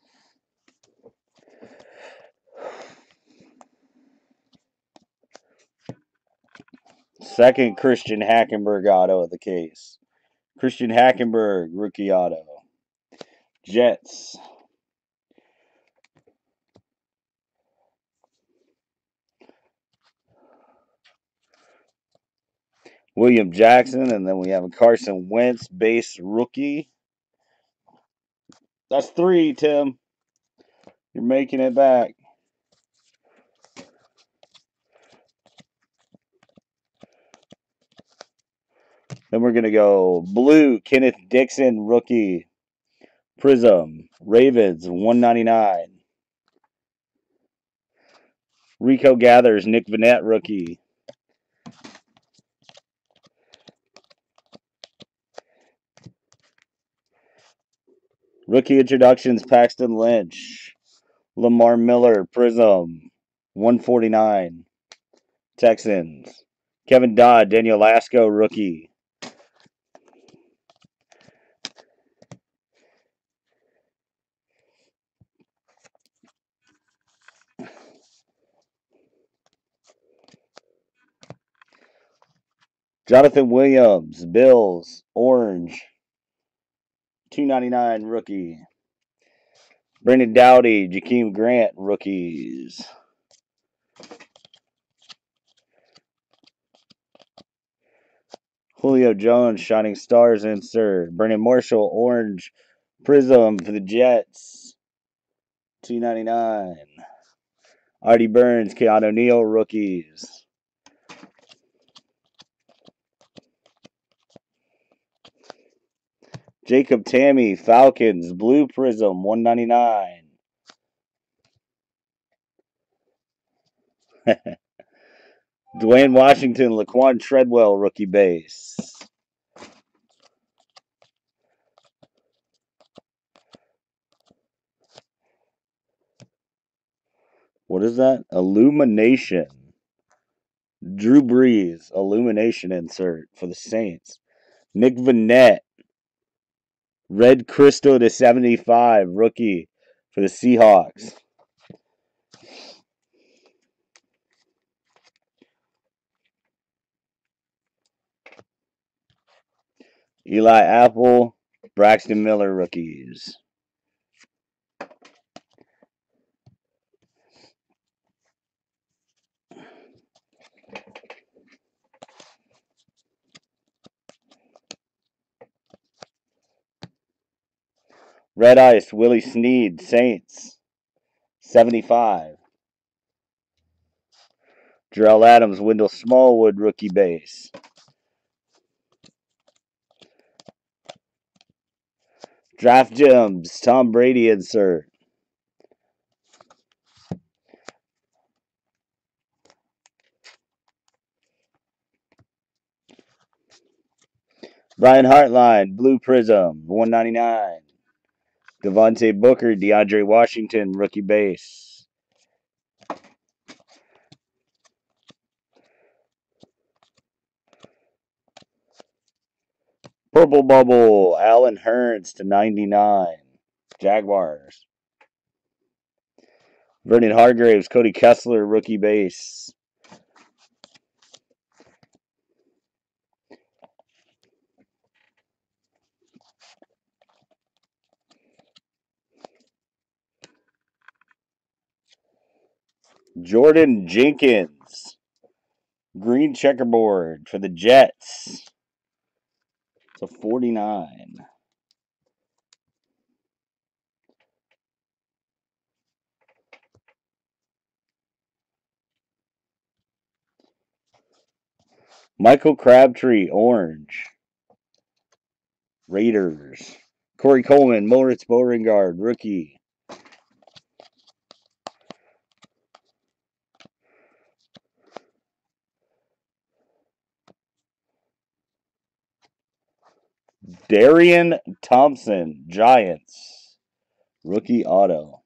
Second Christian Hackenberg auto of the case. Christian Hackenberg, rookie auto. Jets. William Jackson, and then we have a Carson Wentz base rookie. That's three, Tim. You're making it back. Then we're going to go blue, Kenneth Dixon, rookie. Prism, Ravens, one ninety-nine. Rico Gathers, Nick Vannett, rookie. Rookie introductions, Paxton Lynch. Lamar Miller, Prism, one forty-nine. Texans. Kevin Dodd, Daniel Lasco, rookie. Jonathan Williams, Bills, orange. two ninety-nine rookie. Brendan Dowdy, Jakeem Grant, rookies. Julio Jones, Shining Stars insert. Brandon Marshall, orange prism for the Jets. two ninety-nine. Artie Burns, Keanu Neal, rookies. Jacob Tammy, Falcons, blue prism, one ninety-nine. Dwayne Washington, Laquan Treadwell, rookie base. What is that? Illumination. Drew Brees, Illumination insert for the Saints. Nick Vannett, red crystal to seventy-five, rookie for the Seahawks. Eli Apple, Braxton Miller, rookies. Red Ice, Willie Snead, Saints, seventy-five. Jarrell Adams, Wendell Smallwood, rookie base. Draft Gems, Tom Brady insert. Brian Hartline, blue prism, one ninety-nine. Devontae Booker, DeAndre Washington, rookie base. Purple Bubble, Allen Hurns to ninety-nine. Jaguars. Vernon Hargraves, Cody Kessler, rookie base. Jordan Jenkins, green checkerboard for the Jets. So forty-nine. Michael Crabtree, orange. Raiders. Corey Coleman, Moritz Beauregard, rookie. Darian Thompson, Giants, rookie auto.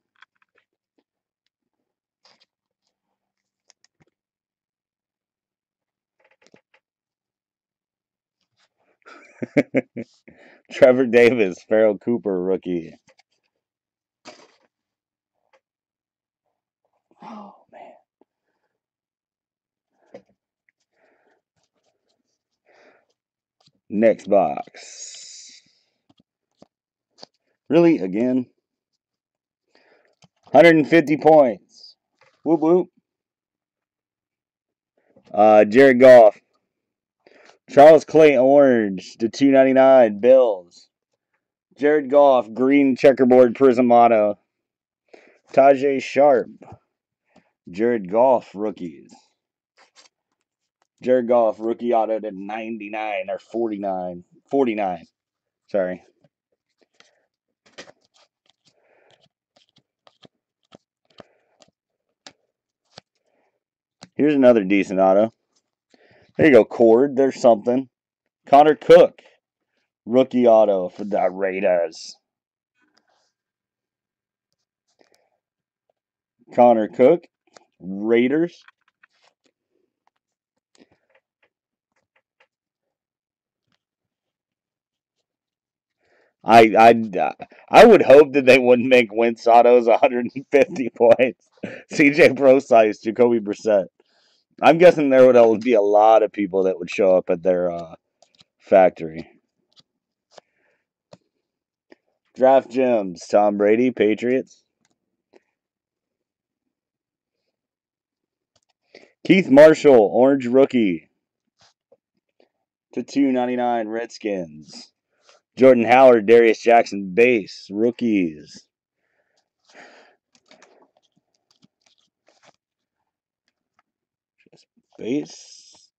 Trevor Davis, Farrell Cooper, rookie. Oh, man. Next box. Really? Again? one hundred fifty points. Whoop, whoop. Uh, Jared Goff. Charles Clay, orange to two ninety-nine, Bills. Jared Goff, green checkerboard prism auto. Tajay Sharp. Jared Goff, rookies. Jared Goff, rookie auto to ninety-nine or forty-nine. forty-nine. Sorry. Here's another decent auto. There you go, Cord. There's something. Connor Cook, rookie auto for the Raiders. Connor Cook, Raiders. I I I would hope that they wouldn't make Wentz autos one hundred fifty points. C J Prosise, Jacoby Brissett. I'm guessing there would be a lot of people that would show up at their uh, factory. Draft gems. Tom Brady, Patriots. Keith Marshall, orange rookie. To two ninety-nine, Redskins. Jordan Howard, Darius Jackson, base, rookies. Just base.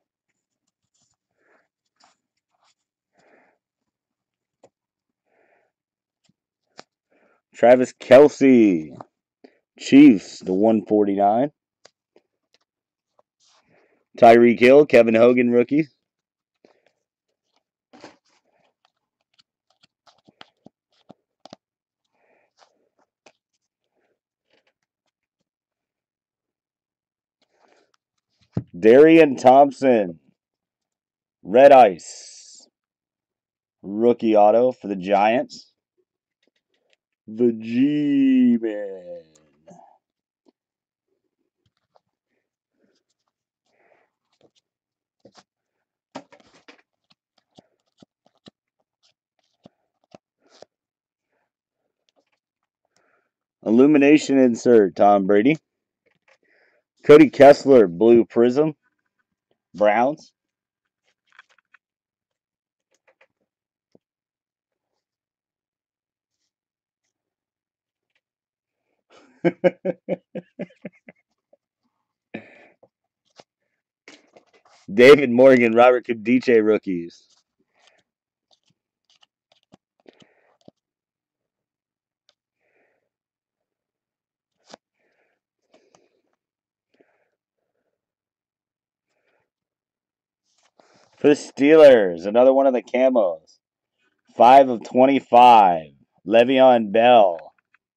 Travis Kelce, Chiefs, the one forty-nine. Tyreek Hill, Kevin Hogan, rookie. Darian Thompson, Red Ice, rookie auto for the Giants. The G-Man. Illumination insert, Tom Brady. Cody Kessler, blue prism, Browns. David Morgan, Robert Kudice, rookies. For the Steelers, another one of the camos. five of twenty-five. Le'Veon Bell.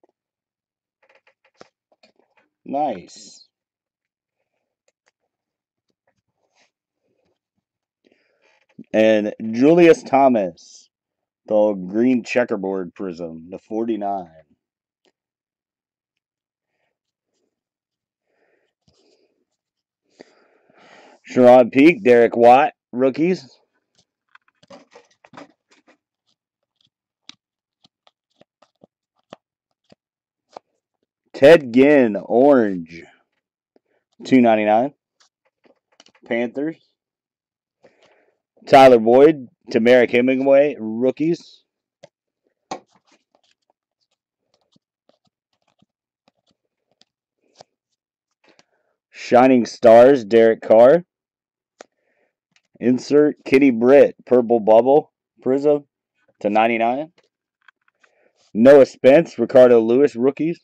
Nice. And Julius Thomas, the green checkerboard prism, the forty-nine. Sherrod Peak, Derek Watt, rookies. Ted Ginn, orange, two ninety-nine. Panthers. Tyler Boyd, Tamarick Hemingway, rookies. Shining Stars, Derek Carr. Insert Kitty Britt, purple bubble, prism, to ninety-nine. Noah Spence, Ricardo Lewis, rookies.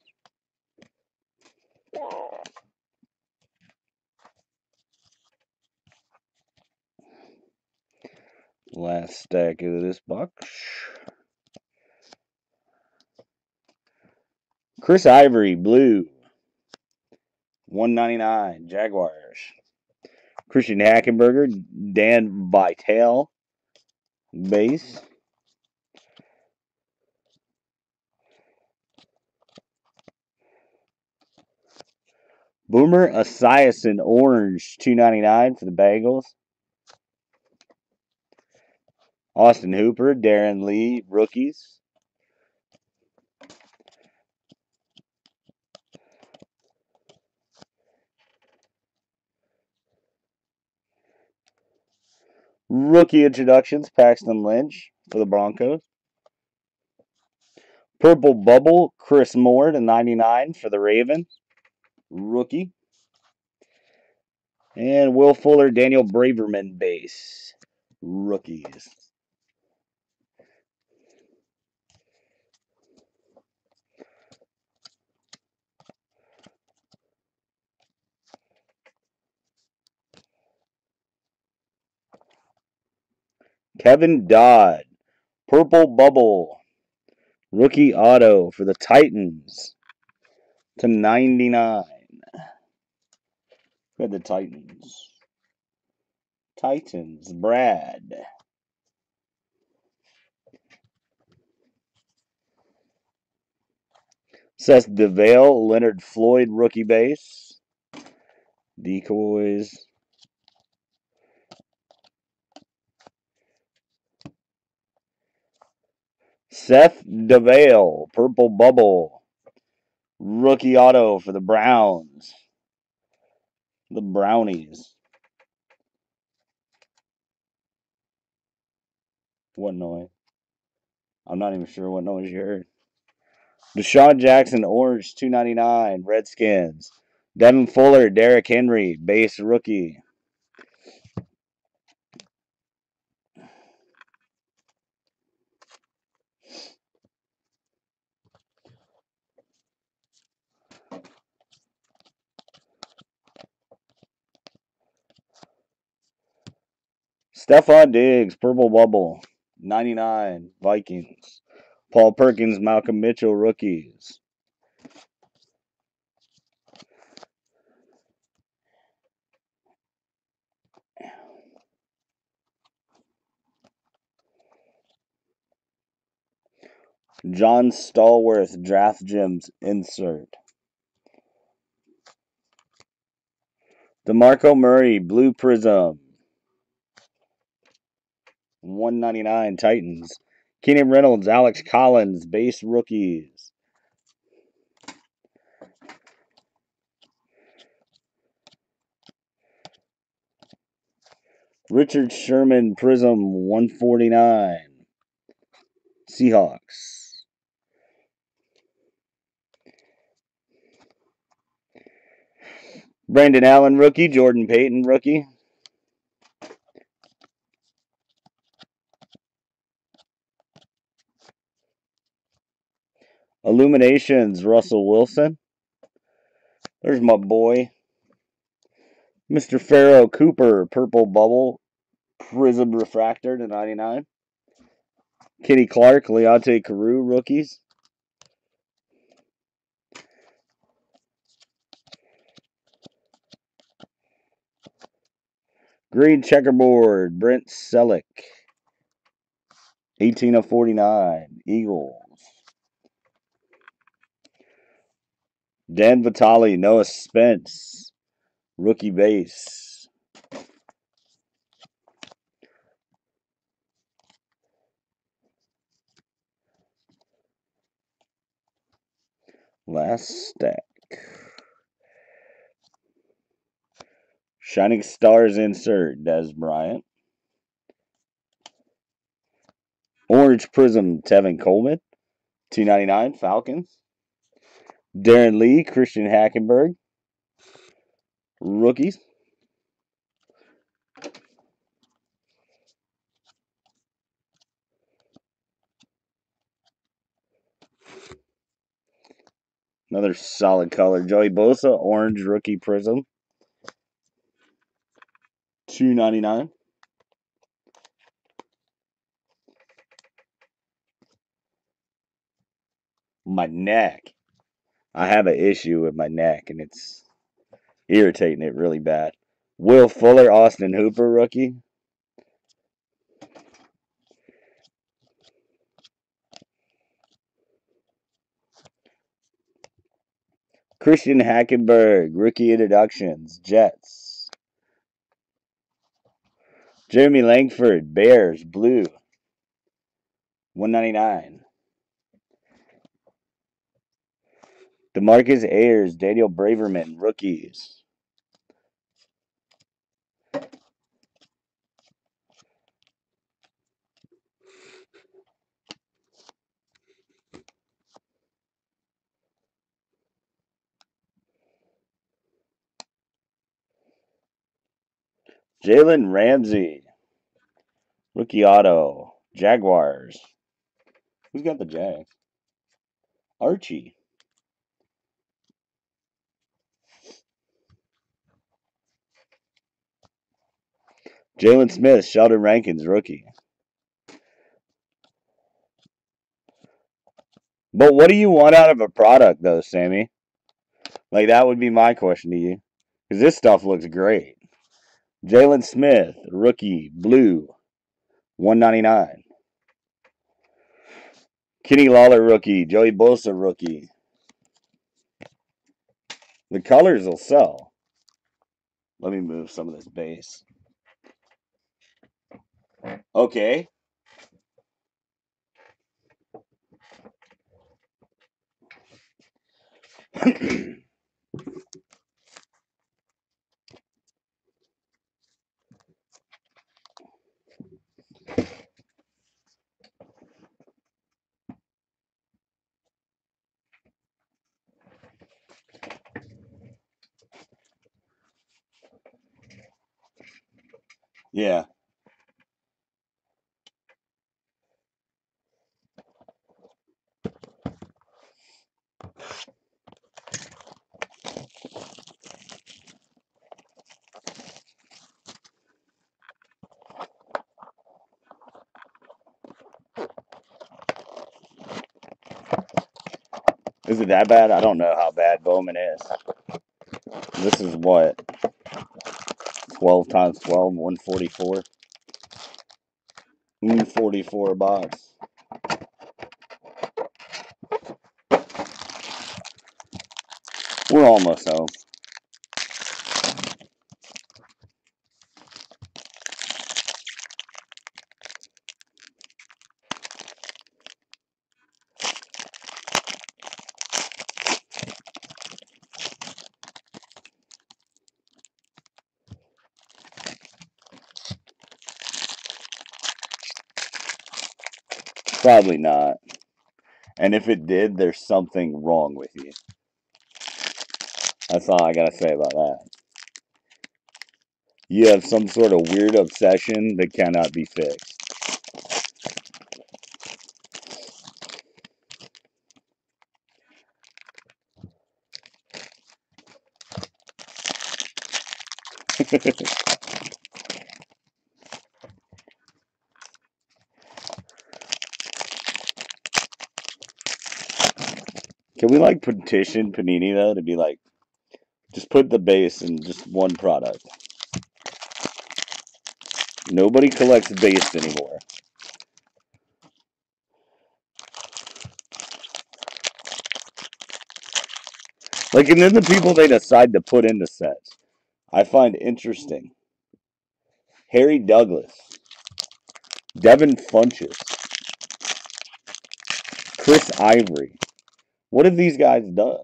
Last stack of this box. Chris Ivory, blue, one ninety-nine, Jaguars. Christian Hackenberger, Dan Vitale, base. Boomer Esiason, orange, two ninety-nine for the Bengals. Austin Hooper, Darren Lee, rookies. Rookie introductions, Paxton Lynch for the Broncos. Purple Bubble, Chris Moore to ninety-nine for the Ravens. Rookie. And Will Fuller, Daniel Braverman base. Rookies. Kevin Dodd, Purple Bubble, rookie auto for the Titans to ninety-nine. We had the Titans. Titans, Brad. Seth DeVale, Leonard Floyd, rookie base. Decoys. Seth DeVale, purple bubble. Rookie auto for the Browns. The Brownies. What noise? I'm not even sure what noise you heard. Deshaun Jackson, orange, two ninety-nine. Redskins. Devin Fuller, Derrick Henry, base rookie. Stephon Diggs, purple bubble, ninety-nine. Vikings. Paul Perkins, Malcolm Mitchell, rookies. John Stallworth, Draft Gems insert. DeMarco Murray, blue prism. one ninety-nine Titans. Keenan Reynolds, Alex Collins, base rookies. Richard Sherman, prism, one forty-nine. Seahawks. Brandon Allen, rookie. Jordan Payton, rookie. Illuminations, Russell Wilson. There's my boy. Mister Pharaoh Cooper, purple bubble. Prism refractor to ninety-nine. Kenny Clark, Leonte Carew, rookies. Green checkerboard, Brent Selleck. eighteen of forty-nine, Eagles. Dan Vitale, Noah Spence, rookie base. Last stack. Shining Stars insert, Dez Bryant. Orange Prism, Tevin Coleman, two ninety-nine, Falcons. Darren Lee, Christian Hackenberg, rookies. Another solid color. Joey Bosa, orange rookie prism, two ninety-nine. My neck. I have an issue with my neck, and it's irritating it really bad. Will Fuller, Austin Hooper, rookie. Christian Hackenberg, rookie introductions, Jets. Jeremy Langford, Bears, blue, one ninety-nine. DeMarcus Ayers, Daniel Braverman, rookies. Jalen Ramsey, rookie auto, Jaguars. Who's got the Jags? Archie. Jalen Smith, Sheldon Rankins, rookie. But what do you want out of a product, though, Sammy? Like, that would be my question to you. Because this stuff looks great. Jalen Smith, rookie, blue, one ninety-nine. Kenny Lawler, rookie. Joey Bosa, rookie. The colors will sell. Let me move some of this base. Okay. Yeah. Is it that bad? I don't know how bad Bowman is. This is what? twelve times twelve, one forty-four. one forty-four a box. We're almost home. Probably not. And if it did, there's something wrong with you. That's all I gotta say about that. You have some sort of weird obsession that cannot be fixed. Can we like petition Panini though to be like, just put the base in just one product? Nobody collects base anymore. Like, and then the people they decide to put into sets, I find interesting. Harry Douglas, Devin Funches, Chris Ivory. What have these guys done?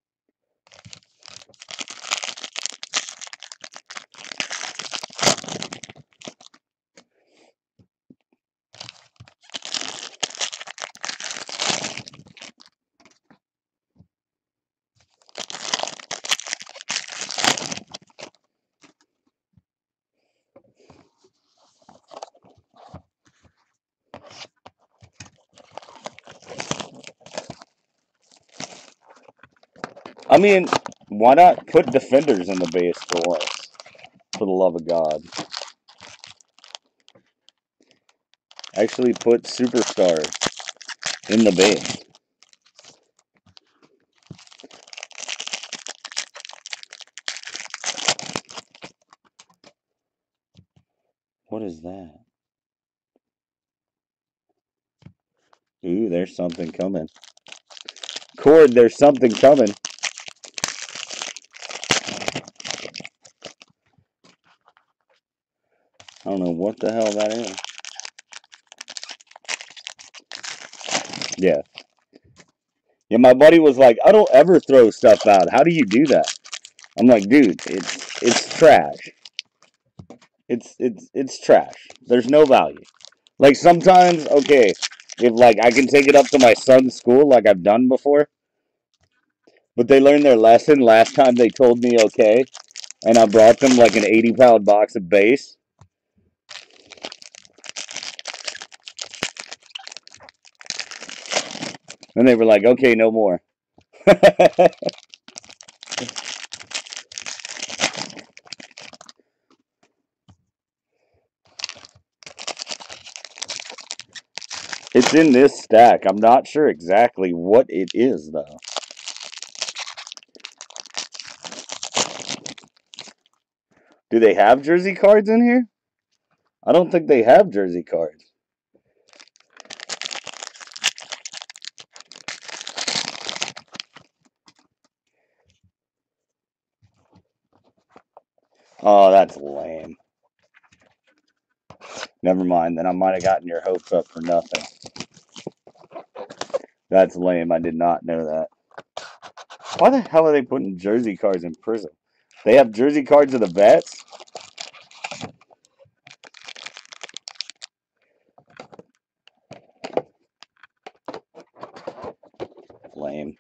I mean, why not put defenders in the base for once? For the love of God. Actually put superstars in the base. What is that? Ooh, there's something coming. Cord, there's something coming. I don't know what the hell that is. Yeah. Yeah, my buddy was like, I don't ever throw stuff out. How do you do that? I'm like, dude, it's it's trash. It's it's it's trash. There's no value. Like sometimes, okay, if like I can take it up to my son's school like I've done before, but they learned their lesson last time they told me okay, and I brought them like an eighty pound box of base. And they were like, okay, no more. It's in this stack. I'm not sure exactly what it is, though. Do they have jersey cards in here? I don't think they have jersey cards. Oh, that's lame. Never mind. Then I might have gotten your hopes up for nothing. That's lame. I did not know that. Why the hell are they putting jersey cards in prison? They have jersey cards of the vets? Lame.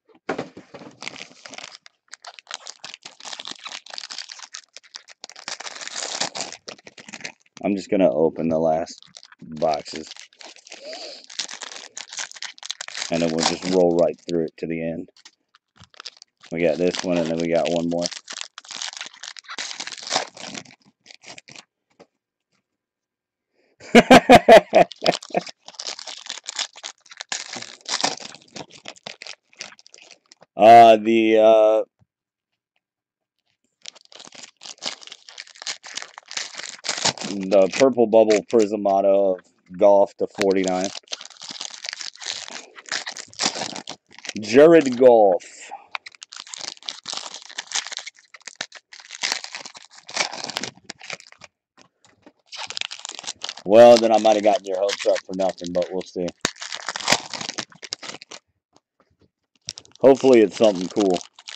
I'm just going to open the last boxes. And then we'll just roll right through it to the end. We got this one, and then we got one more. uh, the uh, the purple bubble prism auto of Golf to forty-nine. Jared Goff. Well, then I might have gotten your hopes up for nothing, but we'll see. Hopefully it's something cool.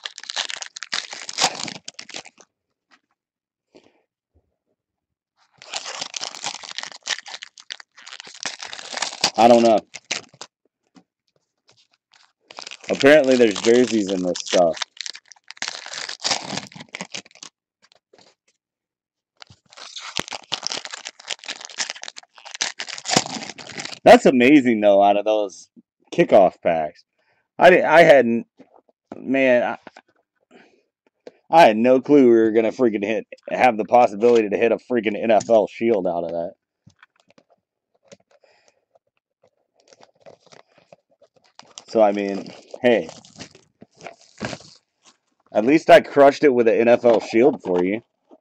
I don't know. Apparently there's jerseys in this stuff. That's amazing, though, out of those kickoff packs. I, didn't, I hadn't, man, I, I had no clue we were going to freaking hit, have the possibility to hit a freaking N F L shield out of that. So, I mean, hey, at least I crushed it with an N F L shield for you.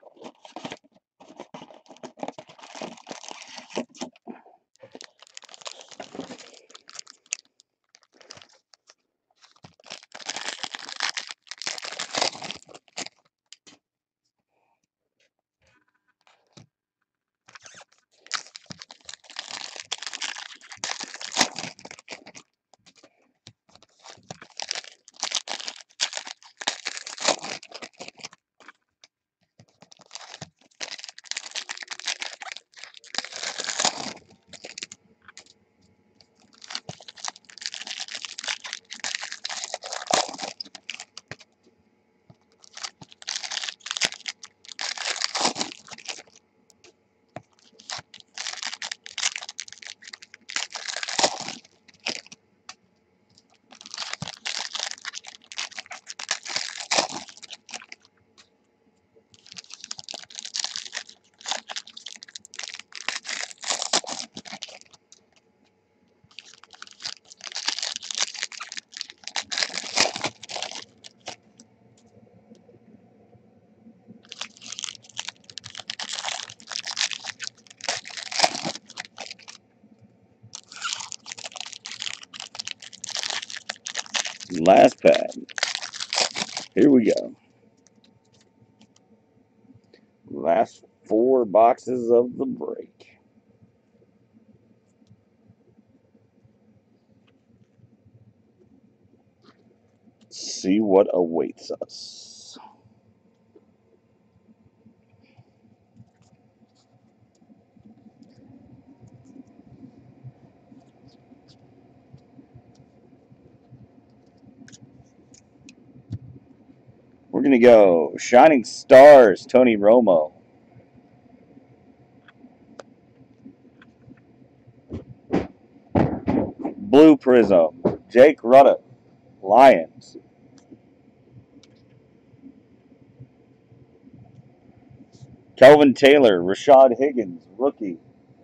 Last pack. Here we go. Last four boxes of the break. See what awaits us. We're going to go Shining Stars, Tony Romo. Blue Prism, Jake Rutter, Lions. Kelvin Taylor, Rashad Higgins, rookie.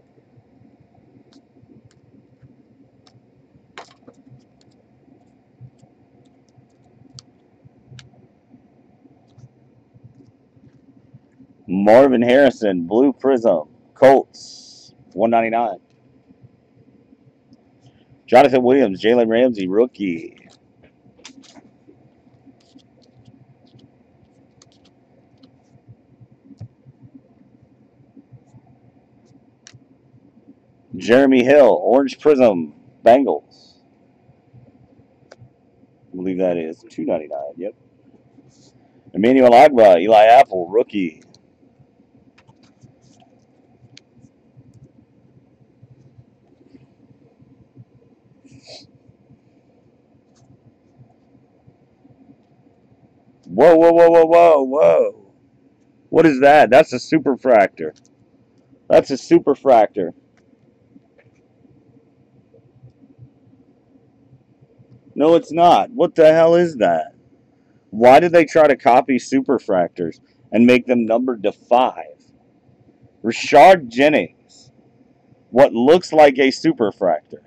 Marvin Harrison, Blue Prism, Colts, one ninety-nine. Jonathan Williams, Jalen Ramsey, rookie. Jeremy Hill, Orange Prism, Bengals. I believe that is two ninety-nine. Yep. Emmanuel Agba, Eli Apple, rookie. Whoa, whoa, whoa, whoa, whoa, whoa. What is that? That's a superfractor. That's a superfractor. No, it's not. What the hell is that? Why did they try to copy superfractors and make them numbered to five? Rashard Jennings. What looks like a superfractor.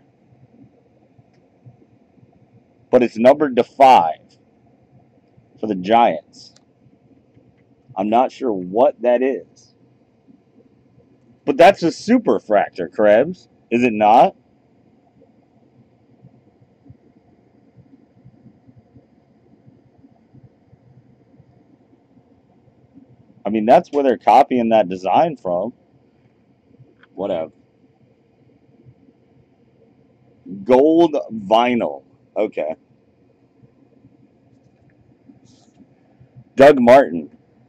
But it's numbered to five for the Giants. I'm not sure what that is. But that's a superfractor, Krebs. Is it not? I mean, that's where they're copying that design from. Whatever. Gold vinyl. Okay. Doug Martin.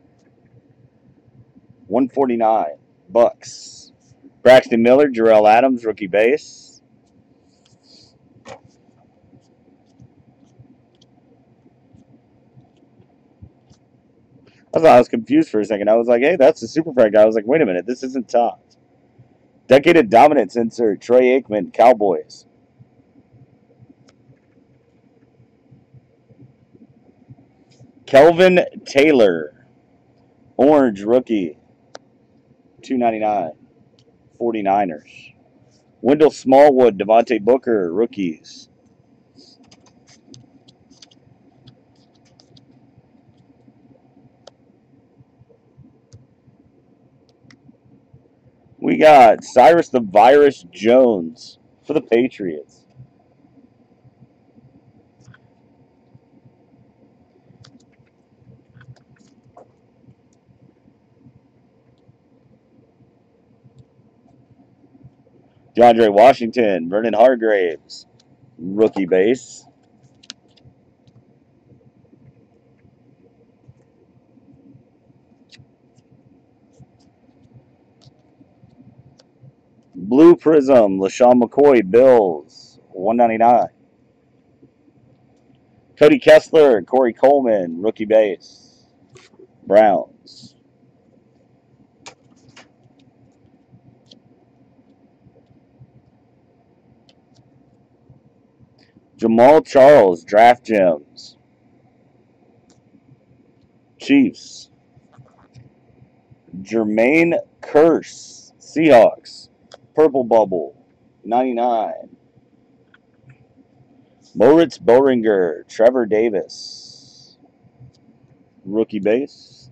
one forty-nine. Bucks. Braxton Miller, Jarrell Adams, rookie base. I thought I was confused for a second. I was like, hey, that's a superfractor. I was like, wait a minute, this isn't topped. Decade of Dominance insert, Troy Aikman, Cowboys. Kelvin Taylor, orange rookie, two ninety-nine, 49ers. Wendell Smallwood, Devontae Booker, rookies. We got Cyrus the Virus Jones for the Patriots. DeAndre Washington, Vernon Hargraves, rookie base. Blue Prism, LaShawn McCoy, Bills, one ninety-nine. Cody Kessler, Corey Coleman, rookie base, Browns. Jamal Charles, Draft Gems, Chiefs. Jermaine Kearse, Seahawks, Purple Bubble, ninety-nine. Moritz Boringer, Trevor Davis, rookie base.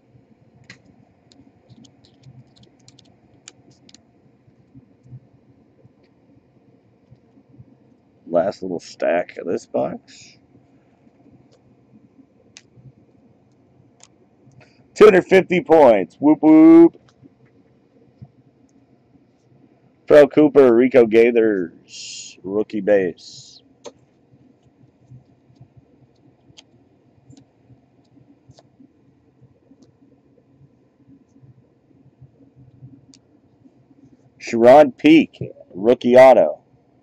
Last little stack of this box. two hundred fifty points. Whoop whoop. Phil Cooper, Rico Gaithers, rookie base. Sharon Peak, rookie auto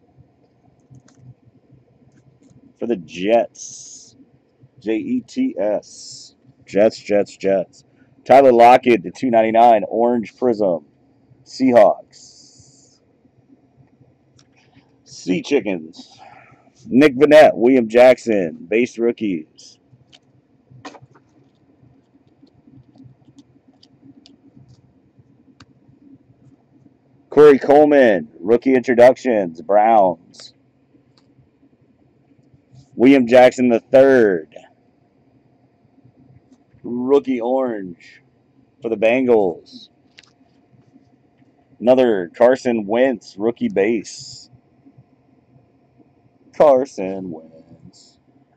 for the Jets. J E T S. Jets, Jets, Jets. Tyler Lockett, the two ninety-nine, Orange Prism, Seahawks. Sea Chickens. Nick Vanette, William Jackson, base rookies. Corey Coleman, rookie introductions, Browns. William Jackson the third, rookie orange for the Bengals. Another Carson Wentz, rookie base. Carson Wentz.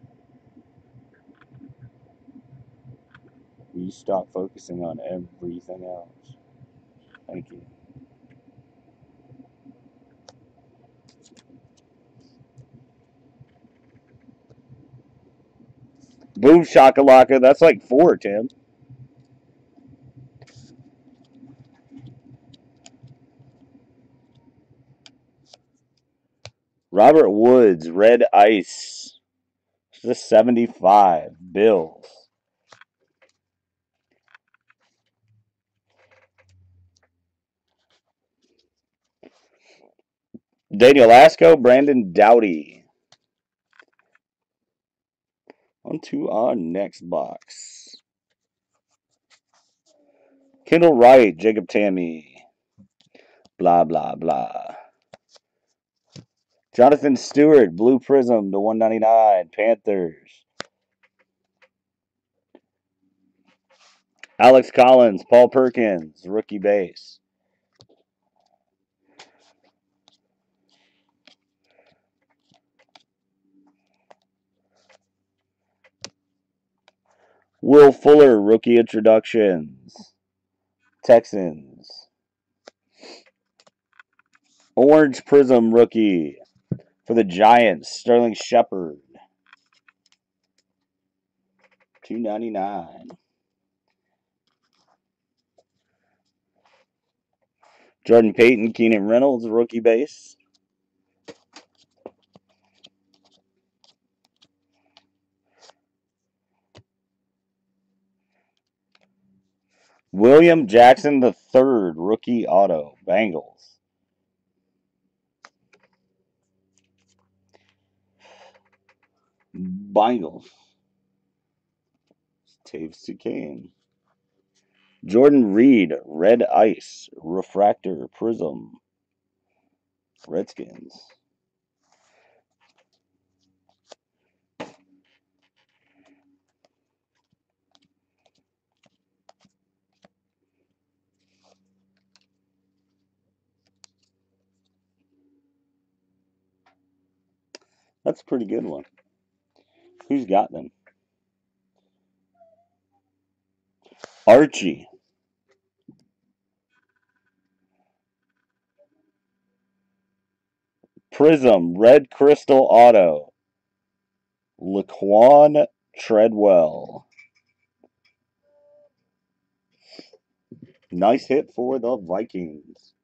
Will you stop focusing on everything else? Thank you. Boom shakalaka. That's like four, Tim. Robert Woods, Red Ice. This is seventy-five. Bills. Daniel Lasco, Brandon Doughty. On to our next box. Kendall Wright, Jacob Tammy. Blah, blah, blah. Jonathan Stewart, Blue Prism to one ninety-nine, Panthers. Alex Collins, Paul Perkins, rookie base. Will Fuller, rookie introductions. Texans. Orange Prism rookie for the Giants, Sterling Shepard. two ninety-nine. Jordan Payton, Keenan Reynolds, rookie base. William Jackson the third, rookie auto, Bengals. Bengals. Taves to Kane. Jordan Reed, Red Ice, Refractor, Prism. Redskins. That's a pretty good one. Who's got them? Archie. Prism, Red Crystal Auto. Laquan Treadwell. Nice hit for the Vikings.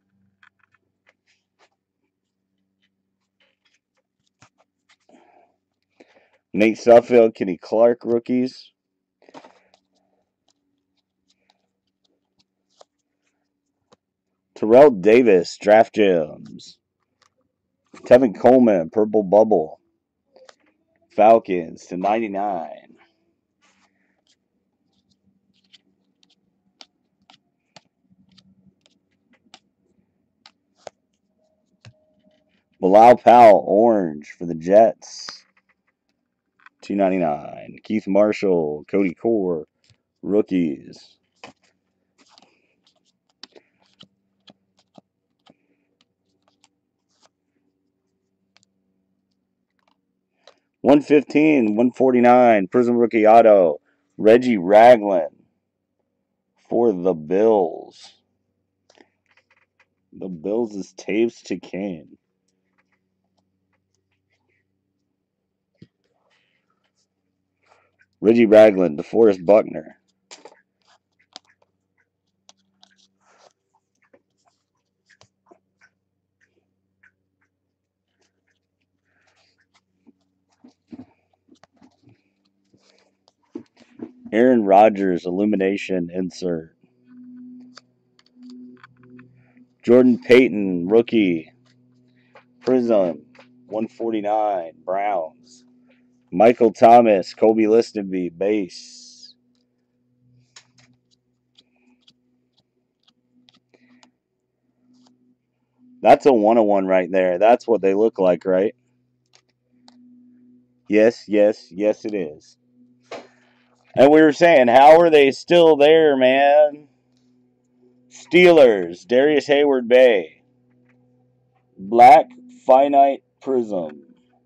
Nate Suffield, Kenny Clark rookies. Terrell Davis, Draft Gems. Tevin Coleman, Purple Bubble. Falcons to ninety-nine. Bilal Powell, Orange for the Jets. two ninety-nine. Keith Marshall, Cody Core, rookies. one fifteen, one forty-nine, Prism Rookie Auto, Reggie Ragland for the Bills. The Bills is Taves to Kane. Reggie Ragland, DeForest Buckner. Aaron Rodgers, Illumination insert. Jordan Payton, rookie. Prism, one forty-nine, Browns. Michael Thomas, Kobe Listenby, base. That's a one oh one right there. That's what they look like, right? Yes, yes, yes, it is. And we were saying, how are they still there, man? Steelers, Darius Hayward Bay. Black Finite Prism.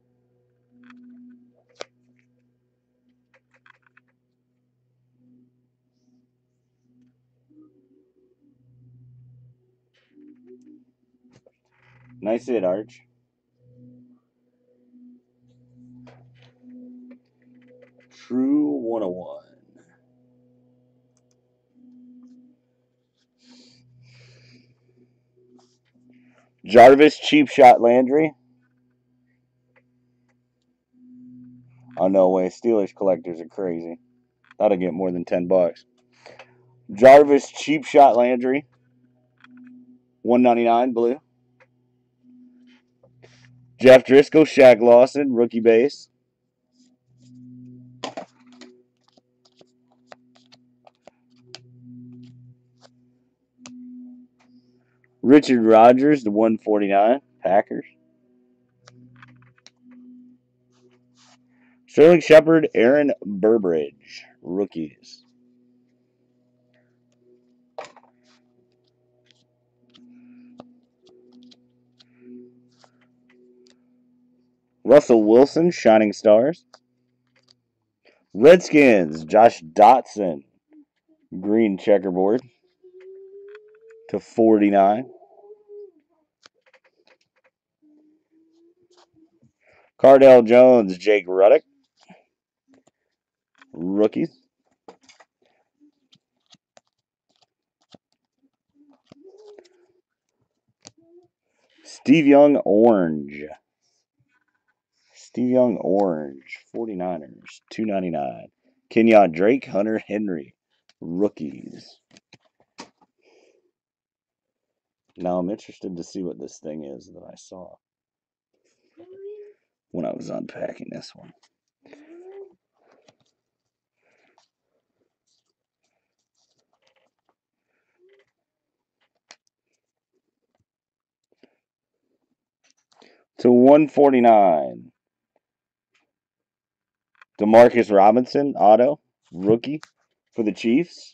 Nice hit, Arch. True one oh one. Jarvis Cheap Shot Landry. Oh, no way. Steelers collectors are crazy. That'll get more than ten bucks. Jarvis Cheap Shot Landry. one ninety-nine blue. Jeff Driscoll, Shaq Lawson, rookie base. Richard Rodgers, the one forty-nine, Packers. Sterling Shepard, Aaron Burbridge, rookies. Russell Wilson, Shining Stars. Redskins, Josh Dotson, green checkerboard to forty-nine. Cardell Jones, Jake Ruddock, rookies. Steve Young, orange. Steve Young, orange, forty-niners, two ninety-nine. Kenyon Drake, Hunter Henry, rookies. Now I'm interested to see what this thing is that I saw when I was unpacking this one. To one forty-nine. Demarcus Robinson, auto, rookie for the Chiefs.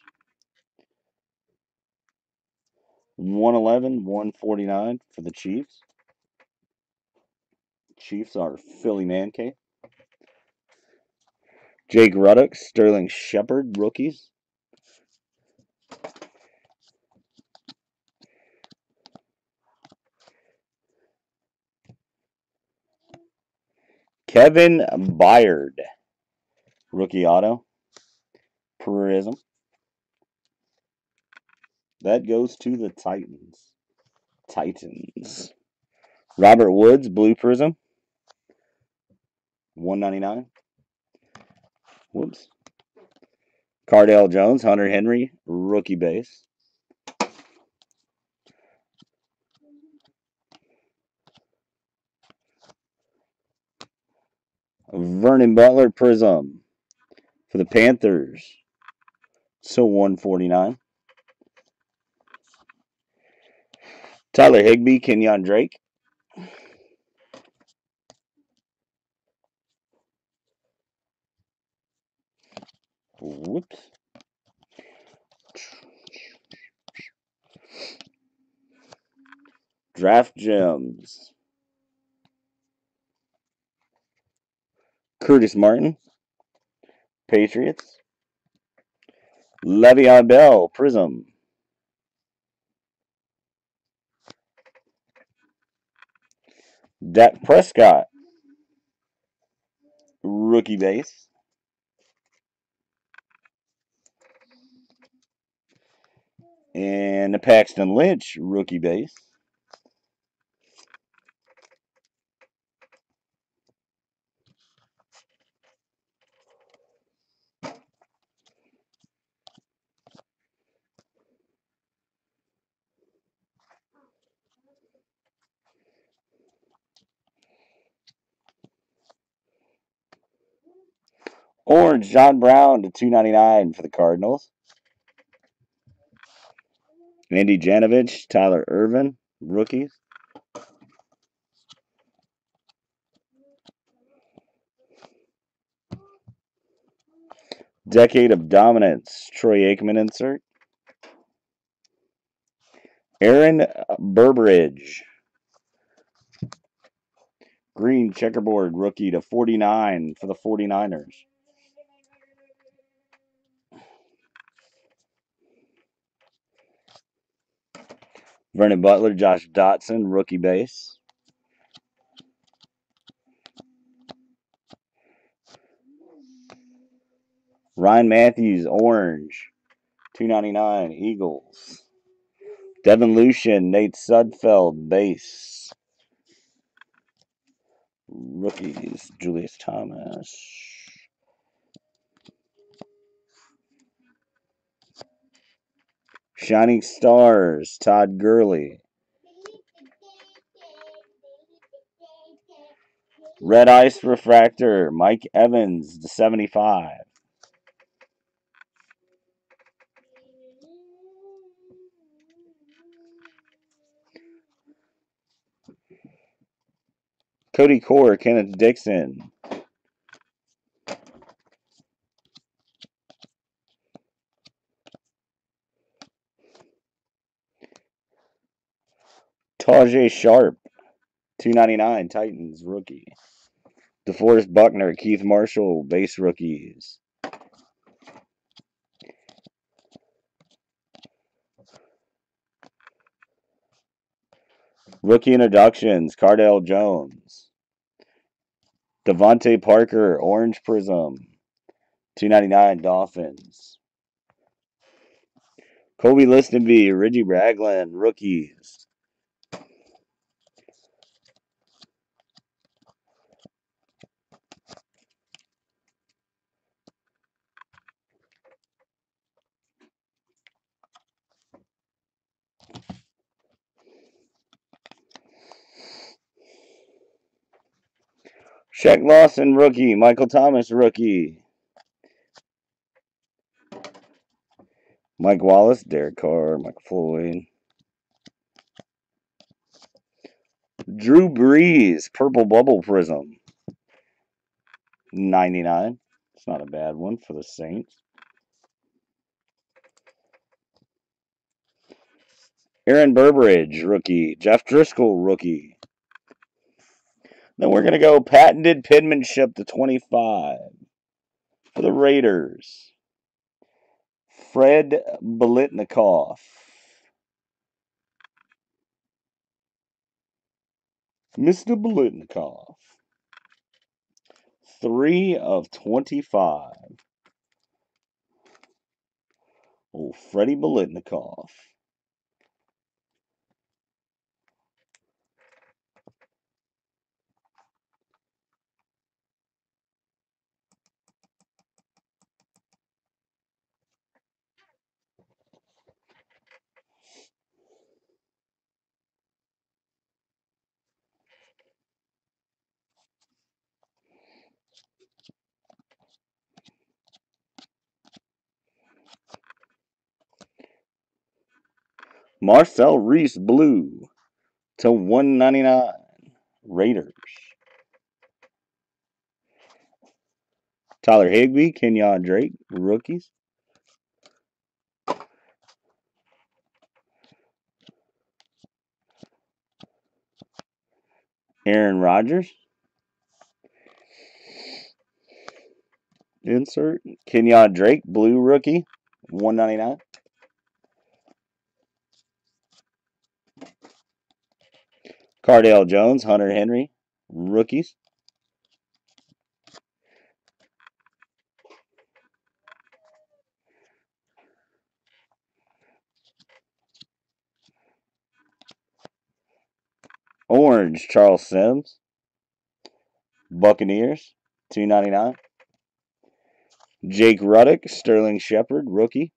one eleven, one forty-nine for the Chiefs. Chiefs are Philly Man Cave. Jake Ruddock, Sterling Shepard, rookies. Kevin Byard, rookie auto. Prism. That goes to the Titans. Titans. Robert Woods, blue prism. one ninety-nine. Whoops. Cardell Jones, Hunter Henry, rookie base. Vernon Butler, prism for the Panthers. So one forty-nine. Tyler Higbee, Kenyon Drake. Whoops. Draft gems. Curtis Martin, Patriots. Le'Veon Bell, prism. Dak Prescott, rookie base. And the Paxton Lynch, rookie base. Orange, John Brown to two ninety-nine for the Cardinals. Andy Janovich, Tyler Irvin, rookies. Decade of Dominance, Troy Aikman insert. Aaron Burbridge, green checkerboard rookie to forty-nine for the forty-niners. Vernon Butler, Josh Dotson, rookie base. Ryan Matthews, orange. two ninety-nine, Eagles. Devin Lucian, Nate Sudfeld, base. Rookies, Julius Thomas. Shining Stars, Todd Gurley. Red Ice Refractor, Mike Evans, to seventy-five. Cody Core, Kenneth Dixon. Tajay Sharp, two ninety-nine, Titans, rookie. DeForest Buckner, Keith Marshall, base rookies. Rookie introductions, Cardale Jones. Devontae Parker, Orange Prism, two ninety-nine, Dolphins. Kobe Listenby, Reggie Ragland, rookies. Shaq Lawson, rookie. Michael Thomas, rookie. Mike Wallace, Derek Carr, Mike Floyd. Drew Brees, Purple Bubble Prism, ninety-nine. It's not a bad one for the Saints. Aaron Burbridge, rookie. Jeff Driscoll, rookie. Then we're going to go patented penmanship to twenty-five for the Raiders. Fred Biletnikoff. Mister Biletnikoff. three of twenty-five. Oh, Freddie Biletnikoff. Marcel Reese, blue to one ninety-nine. Raiders. Tyler Higbee, Kenyon Drake, rookies. Aaron Rodgers. Insert. Kenyon Drake, blue rookie, one ninety-nine. Cardale Jones, Hunter Henry, rookies. Orange, Charles Sims. Buccaneers, two ninety-nine. Jake Ruddick, Sterling Shepard, rookie.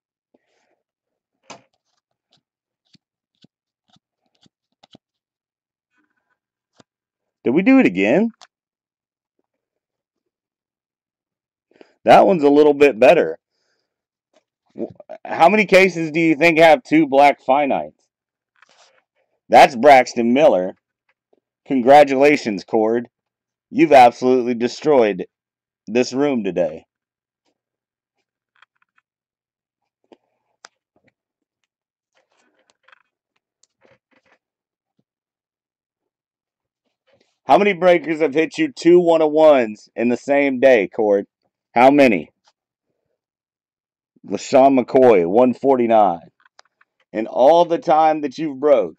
Did we do it again? That one's a little bit better. How many cases do you think have two black finites? That's Braxton Miller. Congratulations, Cord. You've absolutely destroyed this room today. How many breakers have hit you two one-of-ones in the same day, Cord? How many? LaShawn McCoy, one forty-nine. In all the time that you've broke,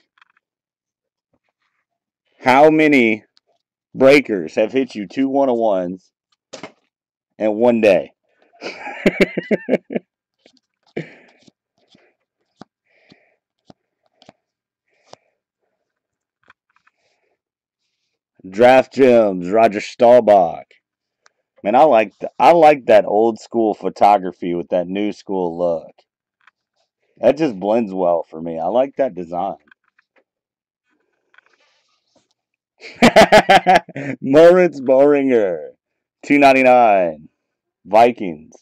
how many breakers have hit you two one-of-ones in one day? Draft Gems, Roger Staubach. Man, I like th- I like that old school photography with that new school look. That just blends well for me. I like that design. Moritz Boringer, two ninety nine. Vikings.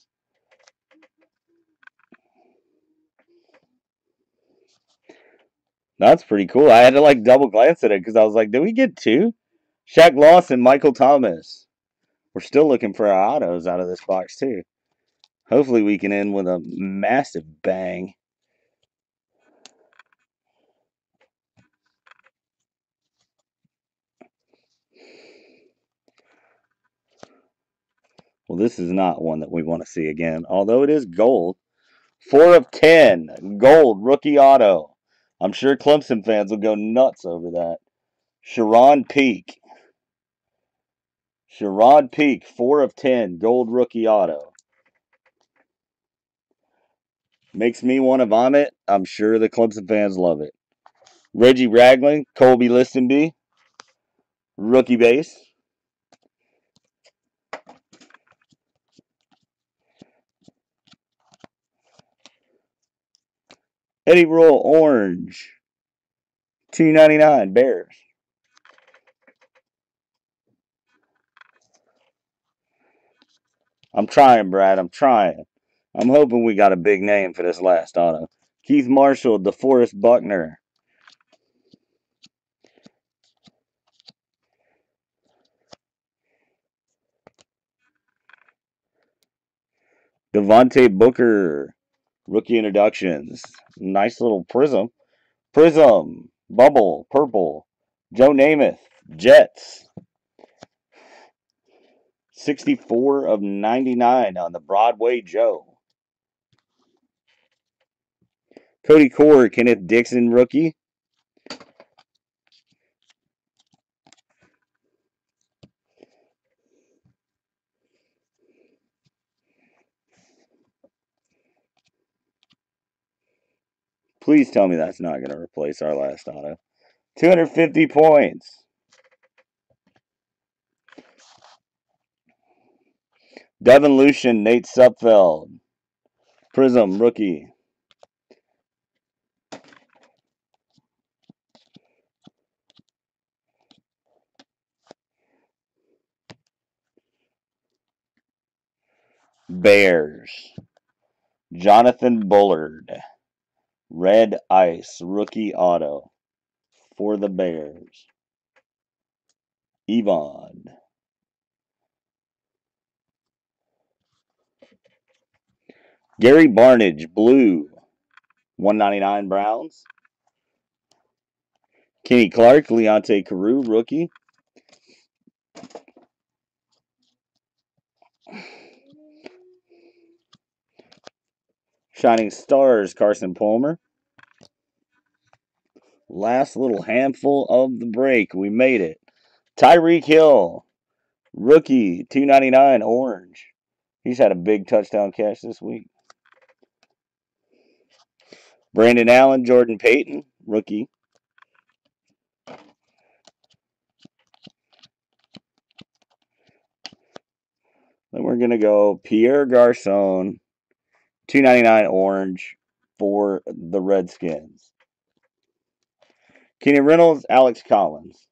That's pretty cool. I had to like double glance at it because I was like, did we get two? Shaq Lawson, Michael Thomas. We're still looking for our autos out of this box too. Hopefully we can end with a massive bang. Well, this is not one that we want to see again, although it is gold. Four of ten, gold rookie auto. I'm sure Clemson fans will go nuts over that. Sharon Peak. Sharon Peak, four of ten, gold rookie auto. Makes me want to vomit. I'm sure the Clemson fans love it. Reggie Ragland, Colby Listenby, rookie base. Eddie Roll Orange, two ninety-nine, Bears. I'm trying, Brad. I'm trying. I'm hoping we got a big name for this last auto. Keith Marshall, DeForest Buckner. Devontae Booker, rookie introductions. Nice little prism. Prism, bubble, purple. Joe Namath, Jets. sixty-four of ninety-nine on the Broadway Joe. Cody Core, Kenneth Dixon, rookie. Please tell me that's not going to replace our last auto. two hundred fifty points. Devin Lucian, Nate Sudfeld. Prism, rookie. Bears. Jonathan Bullard. Red Ice, rookie auto for the Bears. Yvonne. Gary Barnage, blue. one ninety-nine Browns. Kenny Clark, Leonte Carew, rookie. Shining Stars, Carson Palmer. Last little handful of the break. We made it. Tyreek Hill, rookie, two ninety-nine orange. He's had a big touchdown catch this week. Brandon Allen, Jordan Payton, rookie. Then we're going to go Pierre Garcon, two ninety-nine orange for the Redskins. Kenny Reynolds, Alex Collins.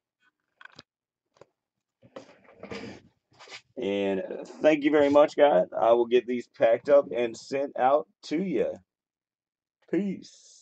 And thank you very much, guys. I will get these packed up and sent out to you. Peace.